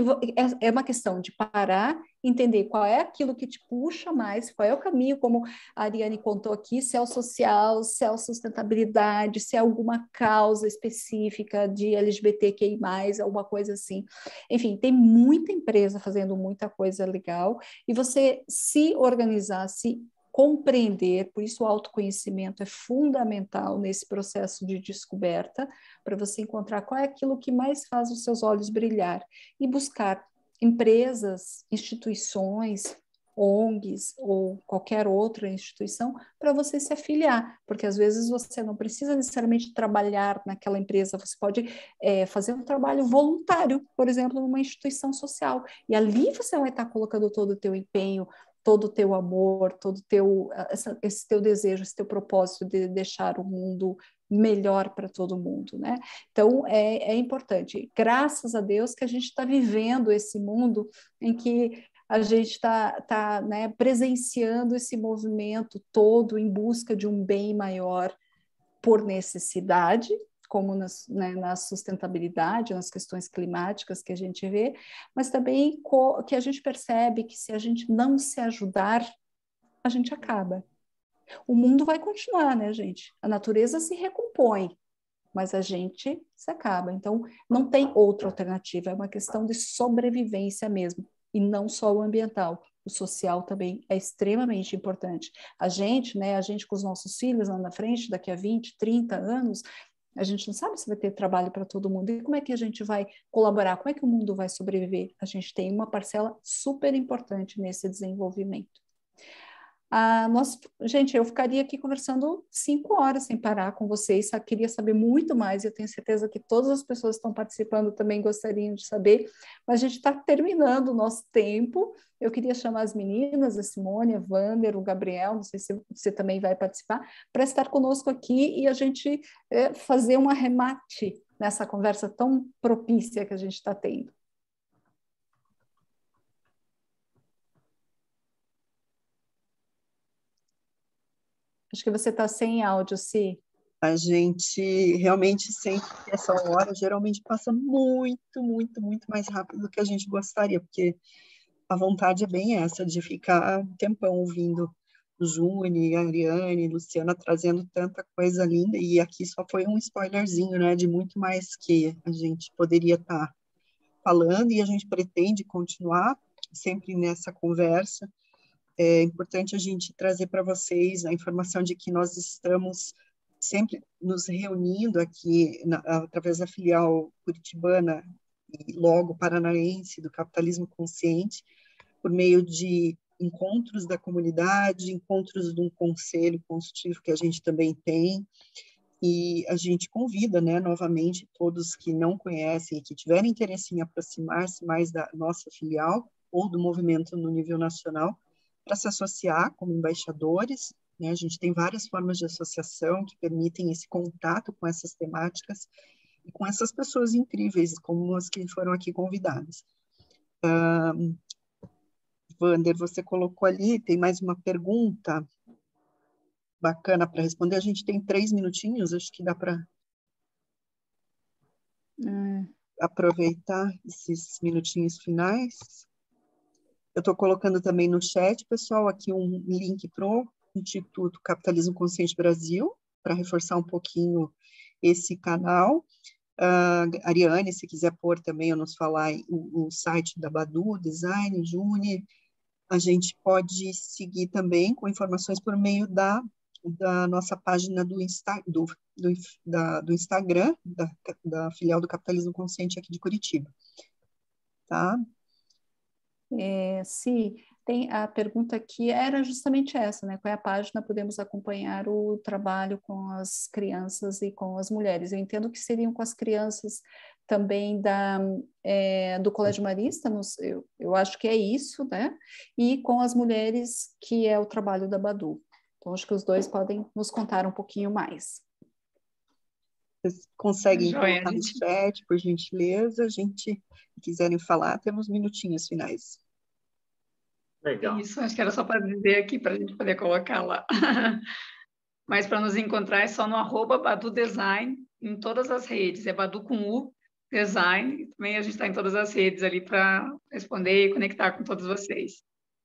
uma questão de parar, entender qual é aquilo que te puxa mais, qual é o caminho, como a Ariane contou aqui, se é o social, se é a sustentabilidade, se é alguma causa específica de LGBTQI+, alguma coisa assim. Enfim, tem muita empresa fazendo muita coisa legal, e você se organizar, se compreender, por isso o autoconhecimento é fundamental nesse processo de descoberta, para você encontrar qual é aquilo que mais faz os seus olhos brilhar, e buscar empresas, instituições, ONGs ou qualquer outra instituição para você se afiliar, porque às vezes você não precisa necessariamente trabalhar naquela empresa, você pode fazer um trabalho voluntário, por exemplo, numa instituição social, e ali você vai estar colocando todo o teu empenho, todo o teu amor, todo esse teu desejo, esse teu propósito de deixar o mundo melhor para todo mundo, né? Então, é importante. Graças a Deus que a gente está vivendo esse mundo em que a gente está né, presenciando esse movimento todo em busca de um bem maior por necessidade, como na sustentabilidade, nas questões climáticas que a gente vê, mas também que a gente percebe que se a gente não se ajudar, a gente acaba. O mundo vai continuar, né, gente? A natureza se recompõe, mas a gente se acaba. Então, não tem outra alternativa, é uma questão de sobrevivência mesmo, e não só o ambiental. O social também é extremamente importante. A gente com os nossos filhos lá na frente, daqui a 20, 30 anos, a gente não sabe se vai ter trabalho para todo mundo. E como é que a gente vai colaborar? Como é que o mundo vai sobreviver? A gente tem uma parcela super importante nesse desenvolvimento. Gente, eu ficaria aqui conversando 5 horas sem parar com vocês, queria saber muito mais, eu tenho certeza que todas as pessoas que estão participando também gostariam de saber, mas a gente está terminando o nosso tempo. Eu queria chamar as meninas, a Simone, a Vander, o Gabriel, não sei se você também vai participar, para estar conosco aqui e a gente fazer um arremate nessa conversa tão propícia que a gente está tendo. Acho que você está sem áudio, Si. A gente realmente sente que essa hora geralmente passa muito, muito, muito mais rápido do que a gente gostaria, porque a vontade é bem essa, de ficar um tempão ouvindo o Juni, a Ariane, a Luciana trazendo tanta coisa linda, e aqui só foi um spoilerzinho, né, de muito mais que a gente poderia estar falando, e a gente pretende continuar sempre nessa conversa. É importante a gente trazer para vocês a informação de que nós estamos sempre nos reunindo aqui através da filial curitibana e logo paranaense do Capitalismo Consciente, por meio de encontros da comunidade, encontros de um conselho consultivo que a gente também tem, e a gente convida, né, novamente, todos que não conhecem e que tiverem interesse em aproximar-se mais da nossa filial ou do movimento no nível nacional, para se associar como embaixadores, né? A gente tem várias formas de associação que permitem esse contato com essas temáticas e com essas pessoas incríveis, como as que foram aqui convidadas. Wander, você colocou ali, tem mais uma pergunta bacana para responder. A gente tem 3 minutinhos, acho que dá para aproveitar esses minutinhos finais. Eu estou colocando também no chat, pessoal, aqui um link para o Instituto Capitalismo Consciente Brasil, para reforçar um pouquinho esse canal. Ariane, se quiser pôr também ou nos falar o site da Badu, Design, Juni. A gente pode seguir também com informações por meio da nossa página do Instagram, da filial do Capitalismo Consciente aqui de Curitiba. Tá? Sim, tem a pergunta aqui, era justamente essa, né? Qual é a página? Podemos acompanhar o trabalho com as crianças e com as mulheres. Eu entendo que seriam com as crianças também do Colégio Marista, eu acho que é isso, né? E com as mulheres, que é o trabalho da Badu. Então, acho que os dois podem nos contar um pouquinho mais. Vocês conseguem colocar no chat, por gentileza? Se quiserem falar, temos minutinhos finais. Legal. Isso, acho que era só para dizer aqui, para a gente poder colocar lá. Mas para nos encontrar é só no @Badu Design, em todas as redes. É Badu com U, Design. Também a gente está em todas as redes ali para responder e conectar com todos vocês.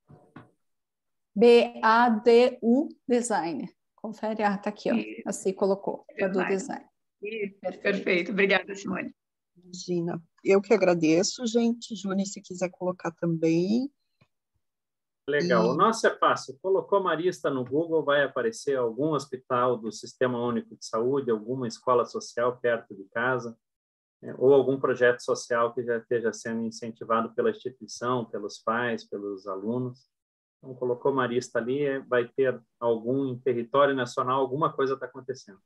BADU Design. Confere, tá aqui, ó. Assim colocou, Badu Design. Perfeito. Obrigada, Simone. Imagina. Eu que agradeço, gente. Juni, se quiser colocar também. Legal. O nosso é fácil. Colocou Marista no Google, vai aparecer algum hospital do Sistema Único de Saúde, alguma escola social perto de casa, ou algum projeto social que já esteja sendo incentivado pela instituição, pelos pais, pelos alunos. Então, colocou Marista ali, vai ter algum em território nacional, alguma coisa está acontecendo.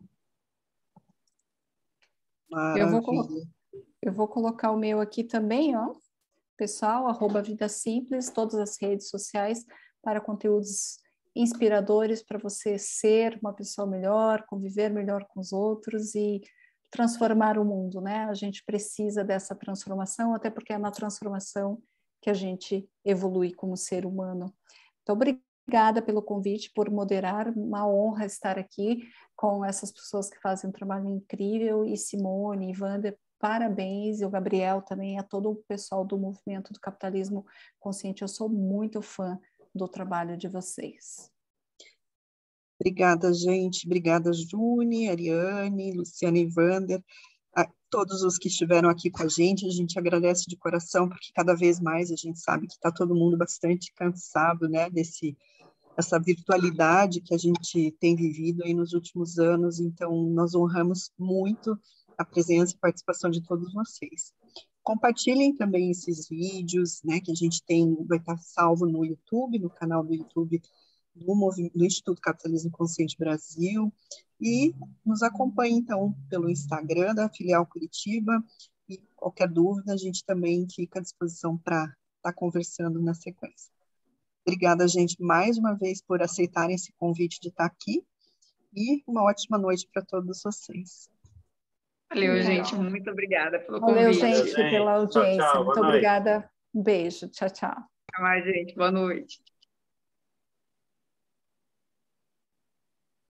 Eu vou colocar o meu aqui também, ó. Pessoal, @Vida Simples, todas as redes sociais, para conteúdos inspiradores para você ser uma pessoa melhor, conviver melhor com os outros e transformar o mundo, né? A gente precisa dessa transformação, até porque é na transformação que a gente evolui como ser humano. Então, obrigada pelo convite, por moderar, uma honra estar aqui com essas pessoas que fazem um trabalho incrível, e Simone, e Wander, parabéns, e o Gabriel também, a todo o pessoal do Movimento do Capitalismo Consciente. Eu sou muito fã do trabalho de vocês. Obrigada, gente. Obrigada, Juni, Ariane, Luciana e Wander. A todos os que estiveram aqui com a gente agradece de coração, porque cada vez mais a gente sabe que está todo mundo bastante cansado, né, essa virtualidade que a gente tem vivido aí nos últimos anos. Então, nós honramos muito a presença e participação de todos vocês. Compartilhem também esses vídeos, né, que a gente vai estar salvo no YouTube, no canal do YouTube do Instituto Capitalismo Consciente Brasil, e nos acompanhem, então, pelo Instagram da Filial Curitiba, e qualquer dúvida, a gente também fica à disposição para estar conversando na sequência. Obrigada, gente, mais uma vez por aceitarem esse convite de estar aqui, e uma ótima noite para todos vocês. Valeu, gente. Muito obrigada pelo convite. Valeu, gente, pela audiência. Tchau, Muito obrigada. Um beijo. Tchau, tchau. Até mais, gente. Boa noite.